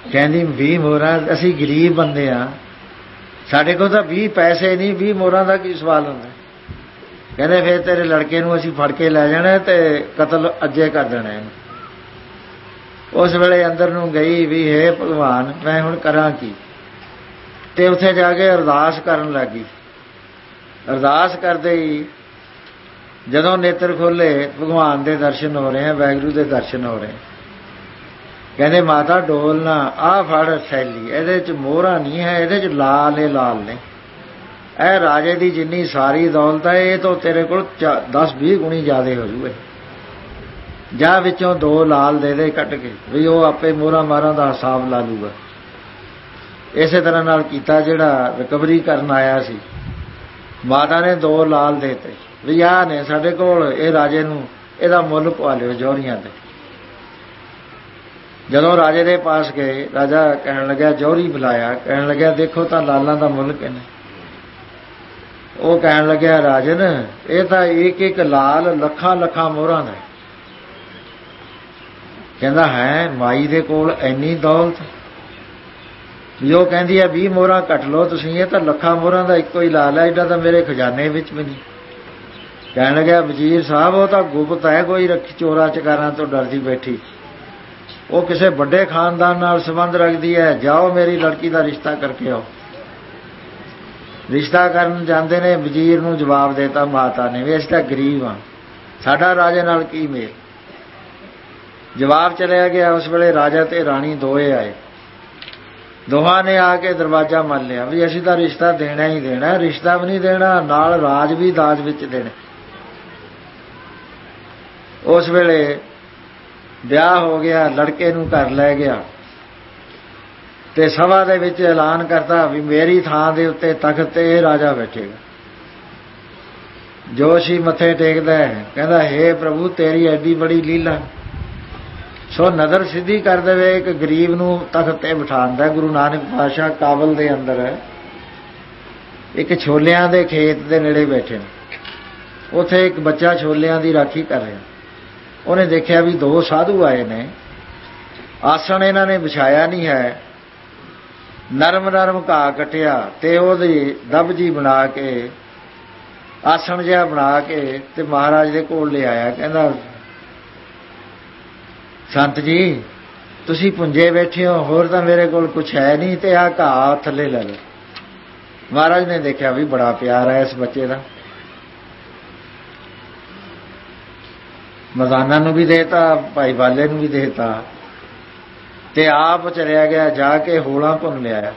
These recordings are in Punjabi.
ਕਹਿੰਦੀ 20 ਮੋਹਰਾਂ, ਅਸੀਂ ਗਰੀਬ ਬੰਦੇ ਹਾਂ, ਸਾਡੇ ਕੋਲ ਤਾਂ 20 ਪੈਸੇ ਨਹੀਂ, 20 ਮੋਹਰਾਂ ਦਾ ਕੀ ਸਵਾਲ ਹੁੰਦਾ। ਕਹਿੰਦੇ ਫਿਰ ਤੇਰੇ ਲੜਕੇ ਨੂੰ ਅਸੀਂ ਫੜ ਕੇ ਲੈ ਜਾਣਾ ਤੇ ਕਤਲ ਅੱਜੇ ਕਰ ਦੇਣਾ ਇਹਨੂੰ। ਉਸ ਵੇਲੇ ਅੰਦਰ ਨੂੰ ਗਈ ਵੀ ਹੇ ਭਗਵਾਨ ਮੈਂ ਹੁਣ ਕਰਾਂ ਕੀ, ਤੇ ਉੱਥੇ ਜਾ ਕੇ ਅਰਦਾਸ ਕਰਨ ਲੱਗੀ। ਅਰਦਾਸ ਕਰਦੇ ਹੀ ਜਦੋਂ ਨੇਤਰ ਖੋਲੇ ਭਗਵਾਨ ਦੇ ਦਰਸ਼ਨ ਹੋ ਰਹੇ ਆ, ਵਾਹਿਗੁਰੂ ਦੇ ਦਰਸ਼ਨ ਹੋ ਰਹੇ। ਕਹਿੰਦੇ ਮਾਤਾ ਡੋਲ ਨਾ, ਆਹ ਫੜ ਥੈਲੀ, ਇਹਦੇ 'ਚ ਮੋਹਰਾਂ ਨਹੀਂ ਹੈ, ਇਹਦੇ 'ਚ ਲਾਲ ਇਹ ਲਾਲ ਨੇ, ਇਹ ਰਾਜੇ ਦੀ ਜਿੰਨੀ ਸਾਰੀ ਦੌਲਤ ਹੈ ਇਹ ਤੋਂ ਤੇਰੇ ਕੋਲ 10-20 ਗੁਣੀ ਜ਼ਿਆਦਾ ਹੋ ਜੂਏ। ਜਾਂ ਵਿੱਚੋਂ 2 ਲਾਲ ਦੇ ਦੇ ਕੱਟ ਕੇ, ਵੀ ਉਹ ਆਪੇ ਮੋਹਰਾਂ ਮਾਰਾਂ ਦਾ ਹਿਸਾਬ ਲਾ ਲੂਗਾ। ਇਸੇ ਤਰ੍ਹਾਂ ਨਾਲ ਕੀਤਾ। ਜਿਹੜਾ ਰਿਕਵਰੀ ਕਰਨ ਆਇਆ ਸੀ, ਮਾਤਾ ਨੇ 2 ਲਾਲ ਦੇਤੇ ਵੀ ਆਹ ਨੇ ਸਾਡੇ ਕੋਲ, ਇਹ ਰਾਜੇ ਨੂੰ ਇਹਦਾ ਮੁੱਲ ਪਵਾ ਲਿਓ ਜੌਹਰੀਆਂ ਤੇ। ਜਦੋਂ ਰਾਜੇ ਦੇ ਪਾਸ ਗਏ, ਰਾਜਾ ਕਹਿਣ ਲੱਗਿਆ, ਜੌਹਰੀ ਬੁਲਾਇਆ, ਕਹਿਣ ਲੱਗਿਆ ਦੇਖੋ ਤਾਂ ਲਾਲਾਂ ਦਾ ਮੁੱਲ ਕਿੰਨਾ। ਉਹ ਕਹਿਣ ਲੱਗਿਆ ਰਾਜਨ ਇਹ ਤਾਂ ਇੱਕ ਲਾਲ ਲੱਖਾਂ ਮੋਹਰਾਂ ਦਾ। ਕਹਿੰਦਾ ਹੈ ਮਾਈ ਦੇ ਕੋਲ ਇੰਨੀ ਦੌਲਤ, ਵੀ ਉਹ ਕਹਿੰਦੀ ਹੈ 20 ਮੋਹਰਾਂ ਕੱਟ ਲਓ ਤੁਸੀਂ, ਇਹ ਤਾਂ ਲੱਖਾਂ ਮੋਹਰਾਂ ਦਾ ਇੱਕੋ ਹੀ ਲਾਲ ਹੈ, ਐਡਾ ਤਾਂ ਮੇਰੇ ਖਜ਼ਾਨੇ ਵਿੱਚ ਵੀ ਨਹੀਂ। ਕਹਿਣ ਲੱਗਿਆ ਵਜ਼ੀਰ ਸਾਹਿਬ ਉਹ ਤਾਂ ਗੁਪਤ ਹੈ, ਕੋਈ ਰੱਖੀ ਚੋਰਾਂ ਚਕਾਰਾਂ ਤੋਂ ਡਰਦੀ ਬੈਠੀ, ਉਹ ਕਿਸੇ ਵੱਡੇ ਖਾਨਦਾਨ ਨਾਲ ਸੰਬੰਧ ਰੱਖਦੀ ਹੈ, ਜਾਓ ਮੇਰੀ ਲੜਕੀ ਦਾ ਰਿਸ਼ਤਾ ਕਰਕੇ ਆਓ। ਰਿਸ਼ਤਾ ਕਰਨ ਜਾਂਦੇ ਨੇ, ਵਜ਼ੀਰ ਨੂੰ ਜਵਾਬ ਦੇਤਾ ਮਾਤਾ ਨੇ ਵੀ ਅਸੀਂ ਤਾਂ ਗਰੀਬ ਹਾਂ, ਸਾਡਾ ਰਾਜੇ ਨਾਲ ਕੀ ਮੇਲ। ਜਵਾਬ ਚਲਿਆ ਗਿਆ। ਉਸ ਵੇਲੇ ਰਾਜਾ ਤੇ ਰਾਣੀ ਦੋਏ ਆਏ, ਦੋਹਾਂ ਨੇ ਆ ਕੇ ਦਰਵਾਜ਼ਾ ਮੱਲ ਲਿਆ ਵੀ ਅਸੀਂ ਤਾਂ ਰਿਸ਼ਤਾ ਦੇਣਾ ਹੀ ਦੇਣਾ, ਰਿਸ਼ਤਾ ਵੀ ਨਹੀਂ ਦੇਣਾ ਨਾਲ ਰਾਜ ਵੀ ਦਾਜ ਵਿੱਚ ਦੇਣਾ। ਉਸ ਵੇਲੇ ਵਿਆਹ ਹੋ ਗਿਆ, ਲੜਕੇ ਨੂੰ ਘਰ ਲੈ ਗਿਆ ਤੇ ਸਭਾ ਦੇ ਵਿੱਚ ਐਲਾਨ ਕਰਤਾ ਵੀ ਮੇਰੀ ਥਾਂ ਦੇ ਉੱਤੇ ਤਖਤ ਤੇ ਇਹ ਰਾਜਾ ਬੈਠੇਗਾ। ਜੋਸ਼ੀ ਮੱਥੇ ਟੇਕਦਾ ਕਹਿੰਦਾ ਹੇ ਪ੍ਰਭੂ ਤੇਰੀ ਐਡੀ ਬੜੀ ਲੀਲਾ, ਸੋ ਨਜ਼ਰ ਸਿੱਧੀ ਕਰ ਦੇਵੇ ਇੱਕ ਗਰੀਬ ਨੂੰ ਤਖਤ ਤੇ ਬਿਠਾਉਂਦਾ। ਗੁਰੂ ਨਾਨਕ ਪਾਤਸ਼ਾਹ ਕਾਬਲ ਦੇ ਅੰਦਰ ਇੱਕ ਛੋਲਿਆਂ ਦੇ ਖੇਤ ਦੇ ਨੇੜੇ ਬੈਠੇ ਨੇ, ਉੱਥੇ ਇੱਕ ਬੱਚਾ ਛੋਲਿਆਂ ਦੀ ਰਾਖੀ ਕਰ ਰਿਹਾ। ਉਹਨੇ ਦੇਖਿਆ ਵੀ 2 ਸਾਧੂ ਆਏ ਨੇ, ਆਸਣ ਇਹਨਾਂ ਨੇ ਵਿਛਾਇਆ ਨਹੀਂ ਹੈ, ਨਰਮ ਘਾਹ ਕੱਟਿਆ ਤੇ ਉਹਦੀ ਦੱਬ ਜੀ ਬਣਾ ਕੇ ਆਸਣ ਜਿਹਾ ਬਣਾ ਕੇ ਤੇ ਮਹਾਰਾਜ ਦੇ ਕੋਲ ਲੈ ਆਇਆ। ਕਹਿੰਦਾ ਸੰਤ ਜੀ ਤੁਸੀਂ ਪੁੰਜੇ ਬੈਠੇ ਹੋ, ਹੋਰ ਤਾਂ ਮੇਰੇ ਕੋਲ ਕੁਛ ਹੈ ਨਹੀਂ, ਤੇ ਆਹ ਘਾਹ ਥੱਲੇ ਲੈ ਲਓ। ਮਹਾਰਾਜ ਨੇ ਦੇਖਿਆ ਵੀ ਬੜਾ ਪਿਆਰ ਹੈ ਇਸ ਬੱਚੇ ਦਾ, ਮਰਦਾਨਾ ਨੂੰ ਵੀ ਦੇਤਾ, ਭਾਈ ਬਾਲੇ ਨੂੰ ਵੀ ਦੇਤਾ, ਤੇ ਆਪ ਚਲਿਆ ਗਿਆ, ਜਾ ਕੇ ਹੋਲਾਂ ਭੁੰਨ ਲਿਆਇਆ,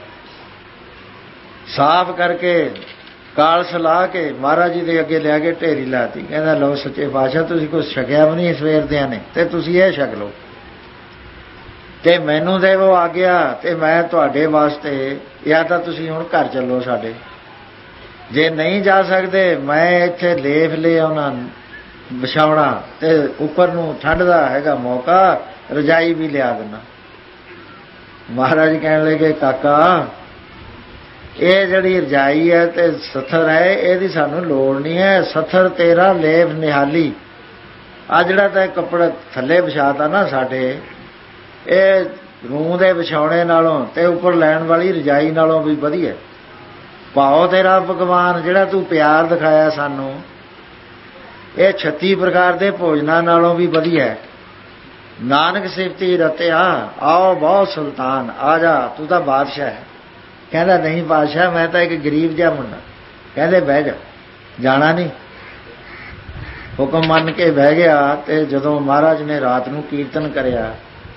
ਸਾਫ਼ ਕਰਕੇ ਕਾਲਸ ਲਾ ਕੇ ਮਹਾਰਾਜ ਜੀ ਦੇ ਅੱਗੇ ਲਿਆ ਕੇ ਢੇਰੀ ਲਾਤੀ। ਕਹਿੰਦਾ ਲਓ ਸੱਚੇ ਪਾਤਸ਼ਾਹ ਤੁਸੀਂ ਕੁਛ ਛਕਿਆ ਵੀ ਨਹੀਂ ਸਵੇਰ ਦਿਆਂ ਨੇ, ਤੇ ਤੁਸੀਂ ਇਹ ਛਕ ਲਓ ਤੇ ਮੈਨੂੰ ਦੇਵੋ ਆਗਿਆ, ਤੇ ਮੈਂ ਤੁਹਾਡੇ ਵਾਸਤੇ ਜਾਂ ਤਾਂ ਤੁਸੀਂ ਹੁਣ ਘਰ ਚੱਲੋ ਸਾਡੇ, ਜੇ ਨਹੀਂ ਜਾ ਸਕਦੇ ਮੈਂ ਇੱਥੇ ਲੇਫ ਲੈ ਆਉਣਾ ਵਿਛਾਉਣਾ, ਤੇ ਉੱਪਰ ਨੂੰ ਠੰਡ ਦਾ ਹੈਗਾ ਮੌਕਾ, ਰਜਾਈ ਵੀ ਲਿਆ ਦੇਣਾ। ਮਹਾਰਾਜ ਕਹਿਣ ਲੱਗੇ ਕਾਕਾ ਇਹ ਜਿਹੜੀ ਰਜਾਈ ਹੈ ਤੇ ਸੱਥਰ ਹੈ ਇਹਦੀ ਸਾਨੂੰ ਲੋੜ ਨਹੀਂ ਹੈ, ਸੱਥਰ ਤੇਰਾ ਲੇਫ ਨਿਹਾਲੀ, ਆ ਜਿਹੜਾ ਤਾਂ ਕੱਪੜਾ ਥੱਲੇ ਵਿਛਾਤਾ ਨਾ ਸਾਡੇ, ਇਹ ਰੂੰ ਦੇ ਵਿਛਾਉਣੇ ਨਾਲੋਂ ਤੇ ਉੱਪਰ ਲੈਣ ਵਾਲੀ ਰਜਾਈ ਨਾਲੋਂ ਵੀ ਵਧੀਆ। ਭਾਉ ਤੇਰਾ ਭਗਵਾਨ ਜਿਹੜਾ ਤੂੰ ਪਿਆਰ ਦਿਖਾਇਆ ਸਾਨੂੰ, ਇਹ 36 ਪ੍ਰਕਾਰ ਦੇ ਭੋਜਨਾਂ ਨਾਲੋਂ ਵੀ ਵਧੀਆ। ਨਾਨਕ ਸਿਫਤੀ ਰਤਿਆ ਆਓ ਬਹੁਤ ਸੁਲਤਾਨ, ਆ ਜਾ ਤੂੰ ਤਾਂ ਬਾਦਸ਼ਾਹ ਹੈ। ਕਹਿੰਦਾ ਨਹੀਂ ਬਾਦਸ਼ਾਹ ਮੈਂ ਤਾਂ ਇੱਕ ਗਰੀਬ ਜਿਹਾ ਮੁੰਡਾ। ਕਹਿੰਦੇ ਬਹਿ ਜਾ, ਜਾਣਾ ਨਹੀਂ। ਹੁਕਮ ਮੰਨ ਕੇ ਬਹਿ ਗਿਆ। ਤੇ ਜਦੋਂ ਮਹਾਰਾਜ ਨੇ ਰਾਤ ਨੂੰ ਕੀਰਤਨ ਕਰਿਆ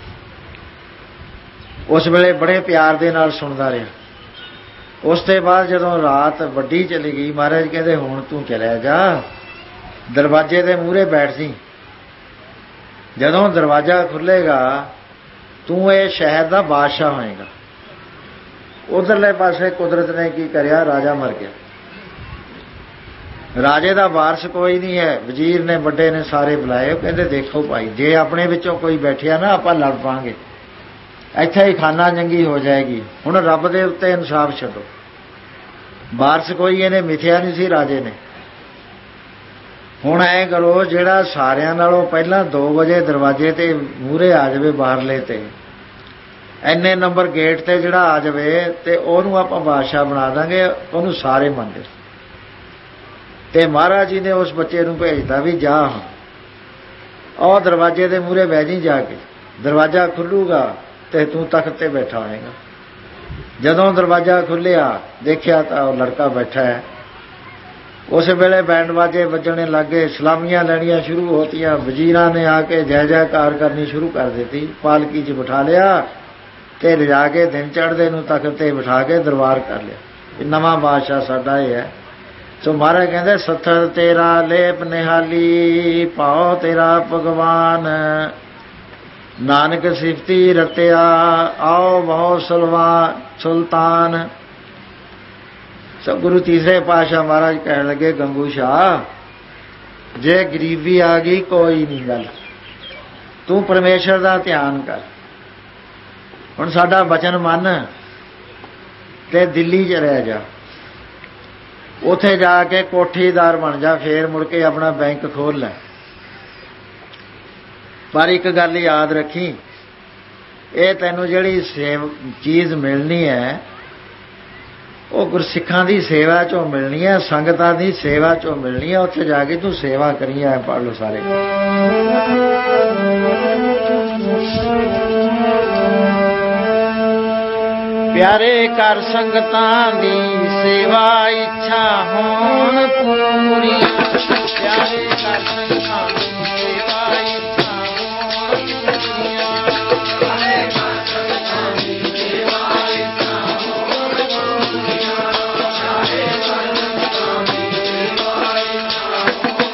ਉਸ ਵੇਲੇ ਬੜੇ ਪਿਆਰ ਦੇ ਨਾਲ ਸੁਣਦਾ ਰਿਹਾ। ਉਸ ਤੋਂ ਬਾਅਦ ਜਦੋਂ ਰਾਤ ਵੱਡੀ ਚਲੀ ਗਈ, ਮਹਾਰਾਜ ਕਹਿੰਦੇ ਹੁਣ ਤੂੰ ਚਲਿਆ ਜਾ, ਦਰਵਾਜ਼ੇ ਦੇ ਮੂਹਰੇ ਬੈਠ ਸੀ, ਜਦੋਂ ਦਰਵਾਜ਼ਾ ਖੁੱਲੇਗਾ ਤੂੰ ਇਹ ਸ਼ਹਿਰ ਦਾ ਬਾਦਸ਼ਾਹ ਹੋਏਗਾ। ਉਧਰਲੇ ਪਾਸੇ ਕੁਦਰਤ ਨੇ ਕੀ ਕਰਿਆ, ਰਾਜਾ ਮਰ ਗਿਆ। ਰਾਜੇ ਦਾ ਵਾਰਸ ਕੋਈ ਨਹੀਂ ਹੈ। ਵਜ਼ੀਰ ਨੇ ਵੱਡੇ ਨੇ ਸਾਰੇ ਬੁਲਾਏ, ਕਹਿੰਦੇ ਦੇਖੋ ਭਾਈ ਜੇ ਆਪਣੇ ਵਿੱਚੋਂ ਕੋਈ ਬੈਠਿਆ ਨਾ ਆਪਾਂ ਲੜ ਪਾਂਗੇ, ਇੱਥੇ ਹੀ ਖਾਨਾ ਜੰਗੀ ਹੋ ਜਾਏਗੀ। ਹੁਣ ਰੱਬ ਦੇ ਉੱਤੇ ਇਨਸਾਫ ਛੱਡੋ, ਵਾਰਸ ਕੋਈ ਇਹਨੇ ਮਿਥਿਆ ਨਹੀਂ ਸੀ ਰਾਜੇ ਨੇ। ਹੁਣ ਐਂ ਕਰੋ ਜਿਹੜਾ ਸਾਰਿਆਂ ਨਾਲੋਂ ਪਹਿਲਾਂ 2 ਵਜੇ ਦਰਵਾਜ਼ੇ ਤੇ ਮੂਹਰੇ ਆ ਜਾਵੇ ਬਾਹਰਲੇ ਤੇ, ਇੰਨੇ ਨੰਬਰ ਗੇਟ ਤੇ ਜਿਹੜਾ ਆ ਜਾਵੇ ਤੇ ਉਹਨੂੰ ਆਪਾਂ ਬਾਦਸ਼ਾਹ ਬਣਾ ਦਾਂਗੇ, ਉਹਨੂੰ ਸਾਰੇ ਮੰਨਦੇ। ਤੇ ਮਹਾਰਾਜ ਜੀ ਨੇ ਉਸ ਬੱਚੇ ਨੂੰ ਭੇਜਦਾ ਵੀ ਜਾ ਉਹ ਦਰਵਾਜ਼ੇ ਦੇ ਮੂਹਰੇ ਬਹਿ ਜੀ, ਜਾ ਕੇ ਦਰਵਾਜ਼ਾ ਖੁੱਲੂਗਾ ਤੇ ਤੂੰ ਤਖਤ ਤੇ ਬੈਠਾ ਹੋਏਗਾ। ਜਦੋਂ ਦਰਵਾਜ਼ਾ ਖੁੱਲਿਆ ਦੇਖਿਆ ਤਾਂ ਉਹ ਲੜਕਾ ਬੈਠਾ ਹੈ। ਉਸ ਵੇਲੇ ਬੈਂਡ ਬਾਜੇ ਵੱਜਣੇ ਲੱਗੇ, ਸਲਾਮੀਆਂ ਲੈਣੀਆਂ ਸ਼ੁਰੂ ਹੋਤੀਆਂ। ਵਜ਼ੀਰਾਂ ਨੇ ਆ ਕੇ ਜੈ ਜੈਕਾਰ ਕਰਨੀ ਸ਼ੁਰੂ ਕਰ ਦਿੱਤੀ। ਪਾਲਕੀ 'ਚ ਬਿਠਾ ਲਿਆ ਤੇ ਲਿਜਾ ਕੇ ਦਿਨ ਚੜ੍ਹਦੇ ਨੂੰ ਤਖਤ ਤੇ ਬਿਠਾ ਕੇ ਦਰਬਾਰ ਕਰ ਲਿਆ। ਇਹ ਨਵਾਂ ਬਾਦਸ਼ਾਹ ਸਾਡਾ ਇਹ ਹੈ। ਸੋ ਮਹਾਰਾਜ ਕਹਿੰਦੇ ਸੱਥਰ ਤੇਰਾ ਲੇਪ ਨਿਹਾਲੀ, ਭਾਉ ਤੇਰਾ ਭਗਵਾਨ, ਨਾਨਕ ਸਿਫਤੀ ਰਤਿਆ ਆਓ ਬਹੁ ਸੁਲਤਾਨ। ਸੋ ਗੁਰੂ ਤੀਸਰੇ ਪਾਤਸ਼ਾਹ ਮਹਾਰਾਜ ਕਹਿਣ ਲੱਗੇ ਗੰਗੂ ਸ਼ਾਹ, ਜੇ ਗਰੀਬੀ ਆ ਗਈ ਕੋਈ ਨਹੀਂ ਗੱਲ, ਤੂੰ ਪਰਮੇਸ਼ਰ ਦਾ ਧਿਆਨ ਕਰ। ਹੁਣ ਸਾਡਾ ਬਚਨ ਮੰਨ ਤੇ ਦਿੱਲੀ 'ਚ ਰਹਿ ਜਾ, ਉੱਥੇ ਜਾ ਕੇ ਕੋਠੀਦਾਰ ਬਣ ਜਾ, ਫੇਰ ਮੁੜ ਕੇ ਆਪਣਾ ਬੈਂਕ ਖੋਲ ਲੈ। ਪਰ ਇੱਕ ਗੱਲ ਯਾਦ ਰੱਖੀ, ਇਹ ਤੈਨੂੰ ਜਿਹੜੀ ਚੀਜ਼ ਮਿਲਣੀ ਹੈ ਉਹ ਗੁਰਸਿੱਖਾਂ ਦੀ ਸੇਵਾ 'ਚੋਂ ਮਿਲਣੀ ਹੈ, ਸੰਗਤਾਂ ਦੀ ਸੇਵਾ 'ਚੋਂ ਮਿਲਣੀ ਹੈ। ਉੱਥੇ ਜਾ ਕੇ ਤੂੰ ਸੇਵਾ ਕਰੀ ਹੈ। ਪੜ੍ਹ ਲਓ ਸਾਰੇ। ਪਿਆਰੇ ਕਰ ਸੰਗਤਾਂ ਦੀ ਸੇਵਾ ਇੱਛਾ ਹੋਣ ਪੂਰੀ, ਪਿਆਰੇ ਕਰ ਸੰਗਤਾਂ ਦੀ ਸੇਵਾ ਇੱਛਾ ਹੋਣ ਪੂਰੀਆਂ, ਪਿਆਰੇ ਕਰ ਸੰਗਤਾਂ ਦੀ ਸੇਵਾ ਇੱਛਾ ਹੋਣ ਪੂਰੀਆਂ, ਪਿਆਰੇ ਕਰ ਸੰਗਤਾਂ ਦੀ ਸੇਵਾ ਇੱਛਾ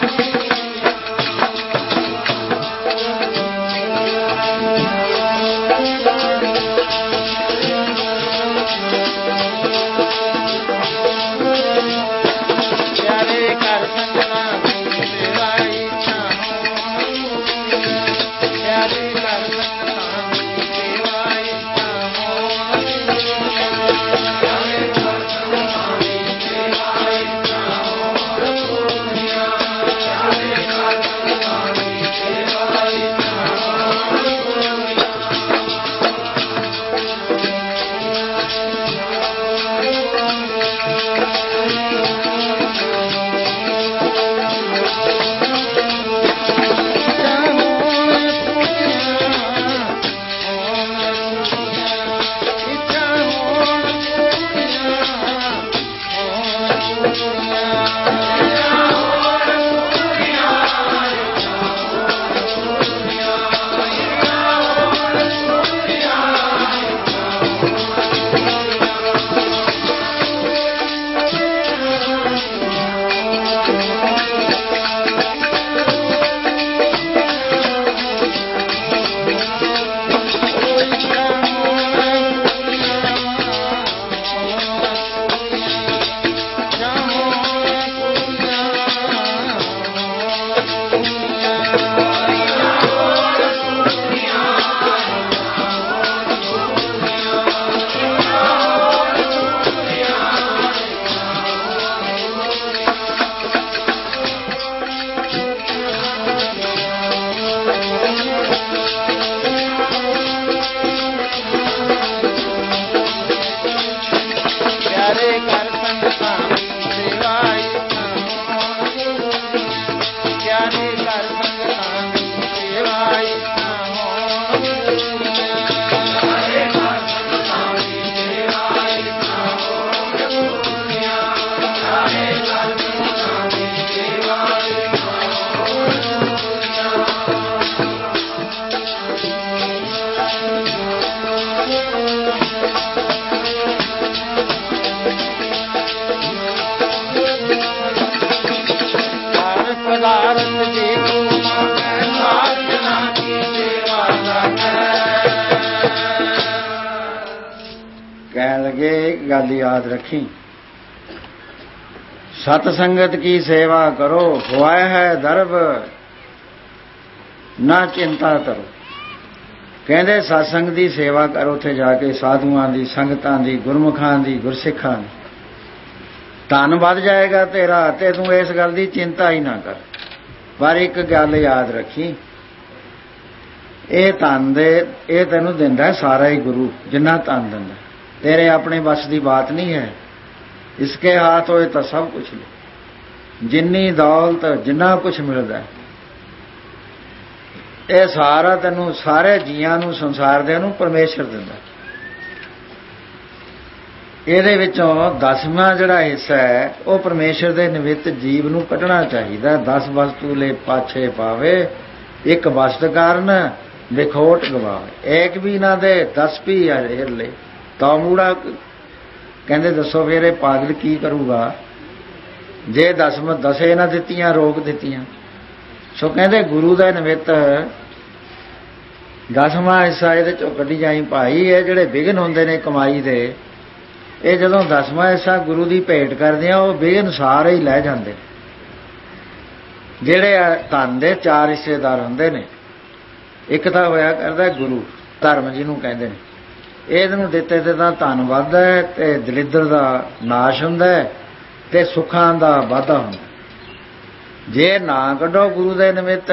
ਗੱਲ याद रखी। सतसंगत की सेवा करो, हुआ है दर्ब ना चिंता करो। कहते सत्संग की सेवा करो, उत्थे जाके साधुआं की, संगतां की, गुरमुखां की, गुरसिखां की, धन वध जाएगा तेरा, ते तू इस गल की चिंता ही ना कर। पर एक गल याद रखी, ਇਹ ਧਨ ਦੇ ਇਹ ਤੈਨੂੰ ਦਿੰਦਾ ਸਾਰਾ ਹੀ ਗੁਰੂ, ਜਿੰਨਾ ਧਨ ਦਿੰਦਾ ਤੇਰੇ ਆਪਣੇ ਬਸ ਦੀ ਬਾਤ ਨਹੀਂ ਹੈ। ਇਸਕੇ ਹਾਥ ਹੋਏ ਤਾਂ ਸਭ ਕੁਛ ਲੈ, ਜਿੰਨੀ ਦੌਲਤ ਜਿੰਨਾ ਕੁਛ ਮਿਲਦਾ ਇਹ ਸਾਰਾ ਤੈਨੂੰ, ਸਾਰੇ ਜੀਆਂ ਨੂੰ, ਸੰਸਾਰ ਦੇ ਨੂੰ ਪਰਮੇਸ਼ਰ ਦਿੰਦਾ। ਇਹਦੇ ਵਿੱਚੋਂ 10ਵਾਂ ਜਿਹੜਾ ਹਿੱਸਾ ਹੈ ਉਹ ਪਰਮੇਸ਼ਰ ਦੇ ਨਿਮਿਤ ਜੀਵ ਨੂੰ ਕੱਢਣਾ ਚਾਹੀਦਾ। 10 ਵਸਤੂ ਲੈ ਪਾਛੇ ਪਾਵੇ, ਇੱਕ ਵਸਤ ਕਾਰਨ ਵਿਖੋਟ ਗਵਾਵੇ, ਇੱਕ ਵੀ ਨਾ ਦੇ 10 ਵੀ ਹਰ ਲੈ ਤਾਂ ਮੂੜਾ। ਕਹਿੰਦੇ ਦੱਸੋ ਫਿਰ ਇਹ ਪਾਗਲ ਕੀ ਕਰੂਗਾ ਜੇ 10 ਨਾ ਦਿੱਤੀਆਂ, ਰੋਕ ਦਿੱਤੀਆਂ। ਸੋ ਕਹਿੰਦੇ ਗੁਰੂ ਦਾ ਨਿਮਿਤ 10ਵਾਂ ਹਿੱਸਾ ਇਹਦੇ ਚੋਂ ਕੱਢੀ ਜਾਈ ਭਾਈ। ਇਹ ਜਿਹੜੇ ਵਿਘਨ ਹੁੰਦੇ ਨੇ ਕਮਾਈ ਦੇ, ਇਹ ਜਦੋਂ 10ਵਾਂ ਹਿੱਸਾ ਗੁਰੂ ਦੀ ਭੇਟ ਕਰਦੇ ਆ ਉਹ ਵਿਘਨ ਸਾਰੇ ਹੀ ਲੈ ਜਾਂਦੇ। ਜਿਹੜੇ ਧਨ ਦੇ 4 ਹਿੱਸੇਦਾਰ ਹੁੰਦੇ ਨੇ, ਇੱਕ ਤਾਂ ਹੋਇਆ ਕਰਦਾ ਗੁਰੂ, ਧਰਮ ਜਿਹਨੂੰ ਕਹਿੰਦੇ ਨੇ। ਇਹਨੂੰ ਦਿੱਤੇ ਤੇ ਤਾਂ ਧਨ ਵੱਧਦਾ ਹੈ ਤੇ ਦਲਿੱਦਰ ਦਾ ਨਾਸ਼ ਹੁੰਦਾ ਹੈ ਤੇ ਸੁੱਖਾਂ ਦਾ ਵਾਧਾ ਹੁੰਦਾ। ਜੇ ਨਾ ਕੱਢੋ ਗੁਰੂ ਦੇ ਨਿਮਿਤ,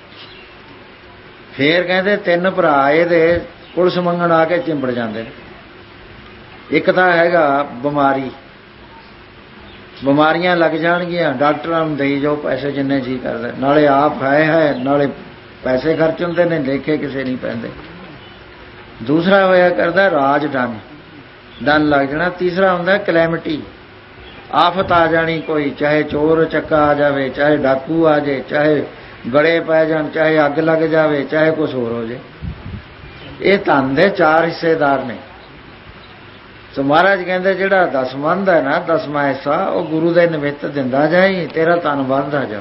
ਫੇਰ ਕਹਿੰਦੇ 3 ਭਰਾ ਇਹਦੇ ਪੁਲਿਸ ਮੰਗਣ ਆ ਕੇ ਚਿੰਬੜ ਜਾਂਦੇ ਨੇ। ਇੱਕ ਤਾਂ ਹੈਗਾ ਬਿਮਾਰੀ, ਬਿਮਾਰੀਆਂ ਲੱਗ ਜਾਣਗੀਆਂ, ਡਾਕਟਰਾਂ ਨੂੰ ਦੇਈ ਜਾਓ ਪੈਸੇ ਜਿੰਨੇ ਜੀ ਕਰਦਾ, ਨਾਲੇ ਆਪ ਹੈ ਨਾਲੇ ਪੈਸੇ ਖਰਚ ਹੁੰਦੇ ਨੇ, ਲੇਖੇ ਕਿਸੇ ਨਹੀਂ ਪੈਂਦੇ। ਦੂਸਰਾ ਹੋਇਆ ਕਰਦਾ ਰਾਜ ਡਨ ਲੱਗ ਜਾਣਾ। ਤੀਸਰਾ ਹੁੰਦਾ ਕਲੈਮਿਟੀ, ਆਫਤ ਆ ਜਾਣੀ ਕੋਈ, ਚਾਹੇ ਚੋਰ ਚੱਕਾ ਆ ਜਾਵੇ, ਚਾਹੇ ਡਾਕੂ ਆ ਜਾਏ, ਚਾਹੇ ਗੜੇ ਪੈ ਜਾਣ, ਚਾਹੇ ਅੱਗ ਲੱਗ ਜਾਵੇ, ਚਾਹੇ ਕੁਛ ਹੋਰ ਹੋ ਜਾਏ। ਇਹ ਧਨ ਦੇ 4 ਹਿੱਸੇਦਾਰ ਨੇ। ਸੋ ਮਹਾਰਾਜ ਕਹਿੰਦੇ ਜਿਹੜਾ ਦਸਵੰਧ ਹੈ ਨਾ, 10ਵਾਂ ਹਿੱਸਾ, ਉਹ ਗੁਰੂ ਦੇ ਨਿਮਿਤ ਦਿੰਦਾ ਜਾਈ, ਤੇਰਾ ਧਨ ਵੱਧਦਾ ਜਾਓ।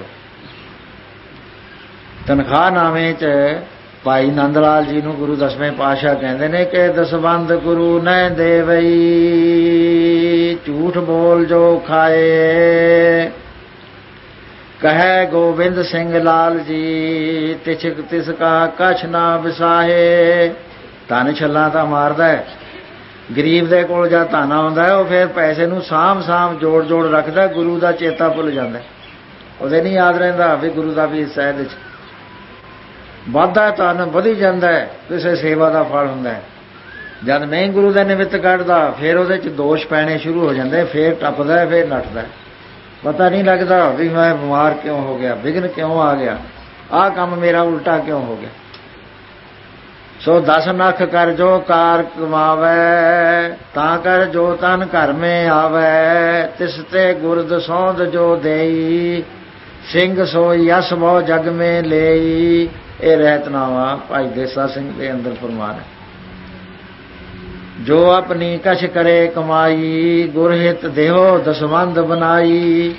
ਤਨਖਾਹ ਨਾਮੇ 'ਚ ਭਾਈ ਨੰਦ ਲਾਲ ਜੀ ਨੂੰ ਗੁਰੂ 10ਵੇਂ ਪਾਤਸ਼ਾਹ ਕਹਿੰਦੇ ਨੇ ਕਿ ਦਸਵੰਧ ਗੁਰੂ ਨੈ ਦੇਵਈ, ਝੂਠ ਬੋਲ ਜੋ ਖਾਏ। ਕਹੈ ਗੋਬਿੰਦ ਸਿੰਘ ਲਾਲ ਜੀ, ਤਿਛਕ ਤਿਸ ਕਾ ਕਛ ਨਾ ਵਿਸਾਹੇ। ਧਨ ਛੱਲਾਂ ਤਾਂ ਮਾਰਦਾ ਹੈ। ਗਰੀਬ ਦੇ ਕੋਲ ਜਾਂ ਧਨ ਆਉਂਦਾ ਉਹ ਫਿਰ ਪੈਸੇ ਨੂੰ ਸਾਂਭ ਜੋੜ ਰੱਖਦਾ, ਗੁਰੂ ਦਾ ਚੇਤਾ ਭੁੱਲ ਜਾਂਦਾ। ਉਹਦੇ ਨਹੀਂ ਯਾਦ ਰਹਿੰਦਾ ਵੀ ਗੁਰੂ ਦਾ ਵੀ ਹਿੱਸਾ ਇਹਦੇ 'ਚ। ਵੱਧਦਾ ਧਨ ਵਧੀ ਜਾਂਦਾ, ਕਿਸੇ ਸੇਵਾ ਦਾ ਫਲ ਹੁੰਦਾ। ਜਦ ਨਹੀਂ ਗੁਰੂ ਦੇ ਨਿਮਿਤ ਕੱਢਦਾ ਫਿਰ ਉਹਦੇ 'ਚ ਦੋਸ਼ ਪੈਣੇ ਸ਼ੁਰੂ ਹੋ ਜਾਂਦੇ, ਫਿਰ ਟੱਪਦਾ, ਫਿਰ ਨੱਠਦਾ। ਪਤਾ ਨਹੀਂ ਲੱਗਦਾ ਵੀ ਮੈਂ ਬਿਮਾਰ ਕਿਉਂ ਹੋ ਗਿਆ, ਵਿਘਨ ਕਿਉਂ ਆ ਗਿਆ, ਆਹ ਕੰਮ ਮੇਰਾ ਉਲਟਾ ਕਿਉਂ ਹੋ ਗਿਆ। ਸੋ 10 ਨਖ ਕਰ ਜੋ ਕਾਰ ਕਮਾਵੈ, ਤਾਂ ਕਰ ਜੋ ਤਨ ਘਰ ਮੇ ਆਵੈ। ਤਿਸ ਤੇ ਗੁਰਦ ਸੌਂਦ ਜੋ ਦੇਈ, ਸਿੰਘ ਸੋਈ ਯਸ ਬਹੁ ਜਗ ਮੇ ਲਈ। ਇਹ ਰਹਿਤਨਾਵਾ ਭਾਈ ਦੇਸਾ ਸਿੰਘ ਦੇ ਅੰਦਰ ਫਰਮਾਨ ਹੈ। ਜੋ ਆਪਣੀ ਕਛ ਕਰੇ ਕਮਾਈ, ਗੁਰਹਿਤ ਦੇਹੋ ਦਸਵੰਧ ਬਨਾਈ।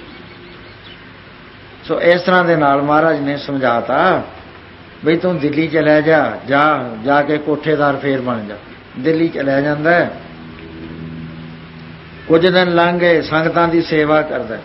ਸੋ ਇਸ ਤਰ੍ਹਾਂ ਦੇ ਨਾਲ ਮਹਾਰਾਜ ਨੇ ਸਮਝਾਤਾ ਬਈ ਤੂੰ ਦਿੱਲੀ ਚਲਿਆ ਜਾ ਕੇ ਕੋਠੇਦਾਰ ਫੇਰ ਬਣ ਜਾ। ਦਿੱਲੀ ਚਲਿਆ ਜਾਂਦਾ, ਕੁਝ ਦਿਨ ਲੰਘ ਗਏ, ਸੰਗਤਾਂ ਦੀ ਸੇਵਾ ਕਰਦਾ।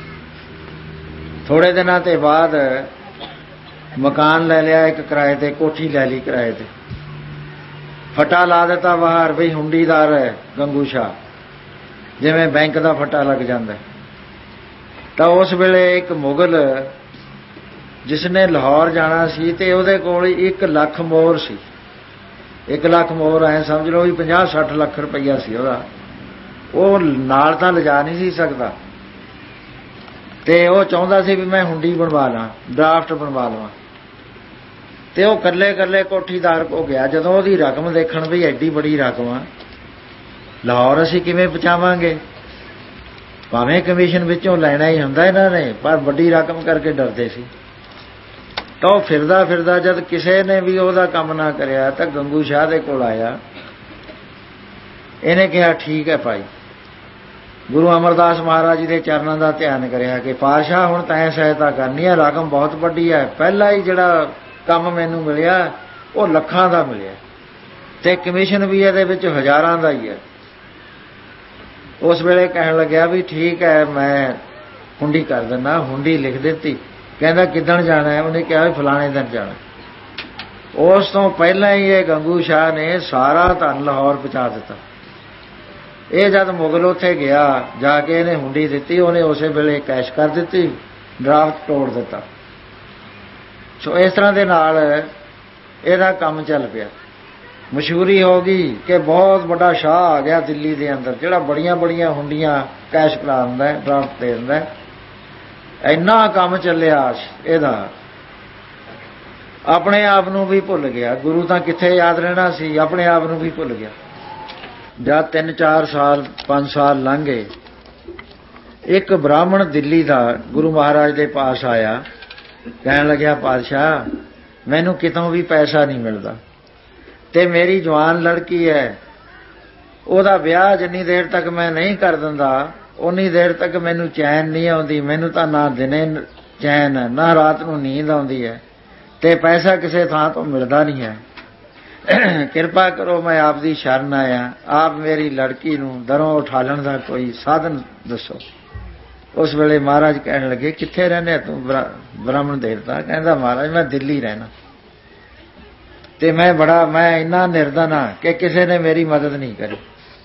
ਥੋੜੇ ਦਿਨਾਂ ਤੇ ਬਾਅਦ ਮਕਾਨ ਲੈ ਲਿਆ ਇੱਕ ਕਿਰਾਏ ਤੇ, ਕੋਠੀ ਲੈ ਲਈ ਕਿਰਾਏ ਤੇ, ਫਟਾ ਲਾ ਦਿੱਤਾ ਬਾਹਰ ਬਈ ਹੁੰਡੀਦਾਰ ਹੈ ਗੰਗੂ ਸ਼ਾਹ, ਜਿਵੇਂ ਬੈਂਕ ਦਾ ਫਟਾ ਲੱਗ ਜਾਂਦਾ। ਤਾਂ ਉਸ ਵੇਲੇ ਇੱਕ ਮੁਗਲ ਜਿਸਨੇ ਲਾਹੌਰ ਜਾਣਾ ਸੀ ਤੇ ਉਹਦੇ ਕੋਲ 1 ਲੱਖ ਮੋਹਰ ਸੀ। 1 ਲੱਖ ਮੋਹਰ ਐ ਸਮਝ ਲਓ ਵੀ 50-60 ਲੱਖ ਰੁਪਈਆ ਸੀ ਉਹਦਾ। ਉਹ ਨਾਲ ਤਾਂ ਲਿਜਾ ਨਹੀਂ ਸੀ ਸਕਦਾ ਤੇ ਉਹ ਚਾਹੁੰਦਾ ਸੀ ਵੀ ਮੈਂ ਹੁੰਡੀ ਬਣਵਾ ਲਾਂ, ਡਰਾਫਟ ਬਣਵਾ ਲਵਾਂ। ਤੇ ਉਹ ਇਕੱਲੇ ਕੋਠੀਦਾਰ ਕੋ ਗਿਆ। ਜਦੋਂ ਉਹਦੀ ਰਕਮ ਦੇਖਣ ਵੀ ਐਡੀ ਬੜੀ ਰਕਮ ਆ, ਲਾਹੌਰ ਅਸੀਂ ਕਿਵੇਂ ਪਹੁੰਚਾਵਾਂਗੇ, ਭਾਵੇਂ ਕਮਿਸ਼ਨ ਵਿੱਚੋਂ ਲੈਣਾ ਹੀ ਹੁੰਦਾ ਇਹਨਾਂ ਨੇ, ਪਰ ਵੱਡੀ ਰਕਮ ਕਰਕੇ ਡਰਦੇ ਸੀ। ਤਾਂ ਉਹ ਫਿਰਦਾ ਜਦ ਕਿਸੇ ਨੇ ਵੀ ਉਹਦਾ ਕੰਮ ਨਾ ਕਰਿਆ ਤਾਂ ਗੰਗੂ ਸ਼ਾਹ ਦੇ ਕੋਲ ਆਇਆ। ਇਹਨੇ ਕਿਹਾ ਠੀਕ ਹੈ ਭਾਈ। ਗੁਰੂ ਅਮਰਦਾਸ ਮਹਾਰਾਜ ਜੀ ਦੇ ਚਰਨਾਂ ਦਾ ਧਿਆਨ ਕਰਿਆ ਕਿ ਪਾਤਸ਼ਾਹ ਹੁਣ ਤੈਂ ਸਹਾਇਤਾ ਕਰਨੀ ਹੈ, ਰਕਮ ਬਹੁਤ ਵੱਡੀ ਹੈ। ਪਹਿਲਾਂ ਹੀ ਜਿਹੜਾ ਕੰਮ ਮੈਨੂੰ ਮਿਲਿਆ ਉਹ ਲੱਖਾਂ ਦਾ ਮਿਲਿਆ ਤੇ ਕਮਿਸ਼ਨ ਵੀ ਇਹਦੇ ਵਿੱਚ ਹਜ਼ਾਰਾਂ ਦਾ ਹੀ ਹੈ। ਉਸ ਵੇਲੇ ਕਹਿਣ ਲੱਗਿਆ ਵੀ ਠੀਕ ਹੈ ਮੈਂ ਹੁੰਡੀ ਕਰ ਦਿੰਦਾ। ਹੁੰਡੀ ਲਿਖ ਦਿੱਤੀ। ਕਹਿੰਦਾ ਕਿੱਦਣ ਜਾਣਾ ਹੈ? ਉਹਨੇ ਕਿਹਾ ਵੀ ਫਲਾਣੇ ਦਿਨ ਜਾਣਾ। ਉਸ ਤੋਂ ਪਹਿਲਾਂ ਹੀ ਇਹ ਗੰਗੂ ਸ਼ਾਹ ਨੇ ਸਾਰਾ ਧਨ ਲਾਹੌਰ ਪਹੁੰਚਾ ਦਿੱਤਾ। ਇਹ ਜਦ ਮੁਗਲ ਉੱਥੇ ਗਿਆ, ਜਾ ਕੇ ਇਹਨੇ ਹੁੰਡੀ ਦਿੱਤੀ, ਉਹਨੇ ਉਸੇ ਵੇਲੇ ਕੈਸ਼ ਕਰ ਦਿੱਤੀ, ਡਰਾਫਟ ਤੋੜ ਦਿੱਤਾ। ਸੋ ਇਸ ਤਰ੍ਹਾਂ ਦੇ ਨਾਲ ਇਹਦਾ ਕੰਮ ਚੱਲ ਪਿਆ। ਮਸ਼ਹੂਰੀ ਹੋ ਗਈ ਕਿ ਬਹੁਤ ਵੱਡਾ ਸ਼ਾਹ ਆ ਗਿਆ ਦਿੱਲੀ ਦੇ ਅੰਦਰ, ਜਿਹੜਾ ਬੜੀਆਂ ਬੜੀਆਂ ਹੁੰਡੀਆਂ ਕੈਸ਼ ਕਰਾ ਦਿੰਦਾ, ਡਰਾਫਟ ਦੇ ਦਿੰਦਾ। ਇੰਨਾ ਕੰਮ ਚੱਲਿਆ ਇਹਦਾ, ਆਪਣੇ ਆਪ ਨੂੰ ਵੀ ਭੁੱਲ ਗਿਆ। ਗੁਰੂ ਤਾਂ ਕਿੱਥੇ ਯਾਦ ਰਹਿਣਾ ਸੀ, ਆਪਣੇ ਆਪ ਨੂੰ ਵੀ ਭੁੱਲ ਗਿਆ। ਜਦ 3-4 ਸਾਲ 5 ਸਾਲ ਲੰਘ ਗਏ, ਇੱਕ ਬ੍ਰਾਹਮਣ ਦਿੱਲੀ ਦਾ ਗੁਰੂ ਮਹਾਰਾਜ ਦੇ ਪਾਸ ਆਇਆ, ਕਹਿਣ ਲੱਗਿਆ, ਪਾਤਸ਼ਾਹ ਮੈਨੂੰ ਕਿਤੋਂ ਵੀ ਪੈਸਾ ਨਹੀਂ ਮਿਲਦਾ ਤੇ ਮੇਰੀ ਜਵਾਨ ਲੜਕੀ ਹੈ, ਉਹਦਾ ਵਿਆਹ ਜਿੰਨੀ ਦੇਰ ਤੱਕ ਮੈਂ ਨਹੀਂ ਕਰ ਦਿੰਦਾ ਉਨੀ ਦੇਰ ਤੱਕ ਮੈਨੂੰ ਚੈਨ ਨਹੀਂ ਆਉਂਦੀ। ਮੈਨੂੰ ਤਾਂ ਨਾ ਦਿਨੇ ਚੈਨ ਹੈ, ਨਾ ਰਾਤ ਨੂੰ ਨੀਂਦ ਆਉਂਦੀ ਹੈ, ਤੇ ਪੈਸਾ ਕਿਸੇ ਥਾਂ ਤੋਂ ਮਿਲਦਾ ਨਹੀਂ ਹੈ। ਕਿਰਪਾ ਕਰੋ, ਮੈਂ ਆਪ ਦੀ ਸ਼ਰਨ ਆਇਆ, ਆਪ ਮੇਰੀ ਲੜਕੀ ਨੂੰ ਦਰੋਂ ਉਠਾਲਣ ਦਾ ਕੋਈ ਸਾਧਨ ਦੱਸੋ। ਉਸ ਵੇਲੇ ਮਹਾਰਾਜ ਕਹਿਣ ਲੱਗੇ, ਕਿੱਥੇ ਰਹਿੰਦੇ ਤੂੰ ਬ੍ਰਾਹਮਣ ਦੇਵਤਾ? ਕਹਿੰਦਾ, ਮਹਾਰਾਜ ਮੈਂ ਦਿੱਲੀ ਰਹਿਣਾ ਤੇ ਮੈਂ ਇੰਨਾ ਨਿਰਧਨ ਹਾਂ ਕਿ ਕਿਸੇ ਨੇ ਮੇਰੀ ਮਦਦ ਨਹੀਂ ਕਰੀ।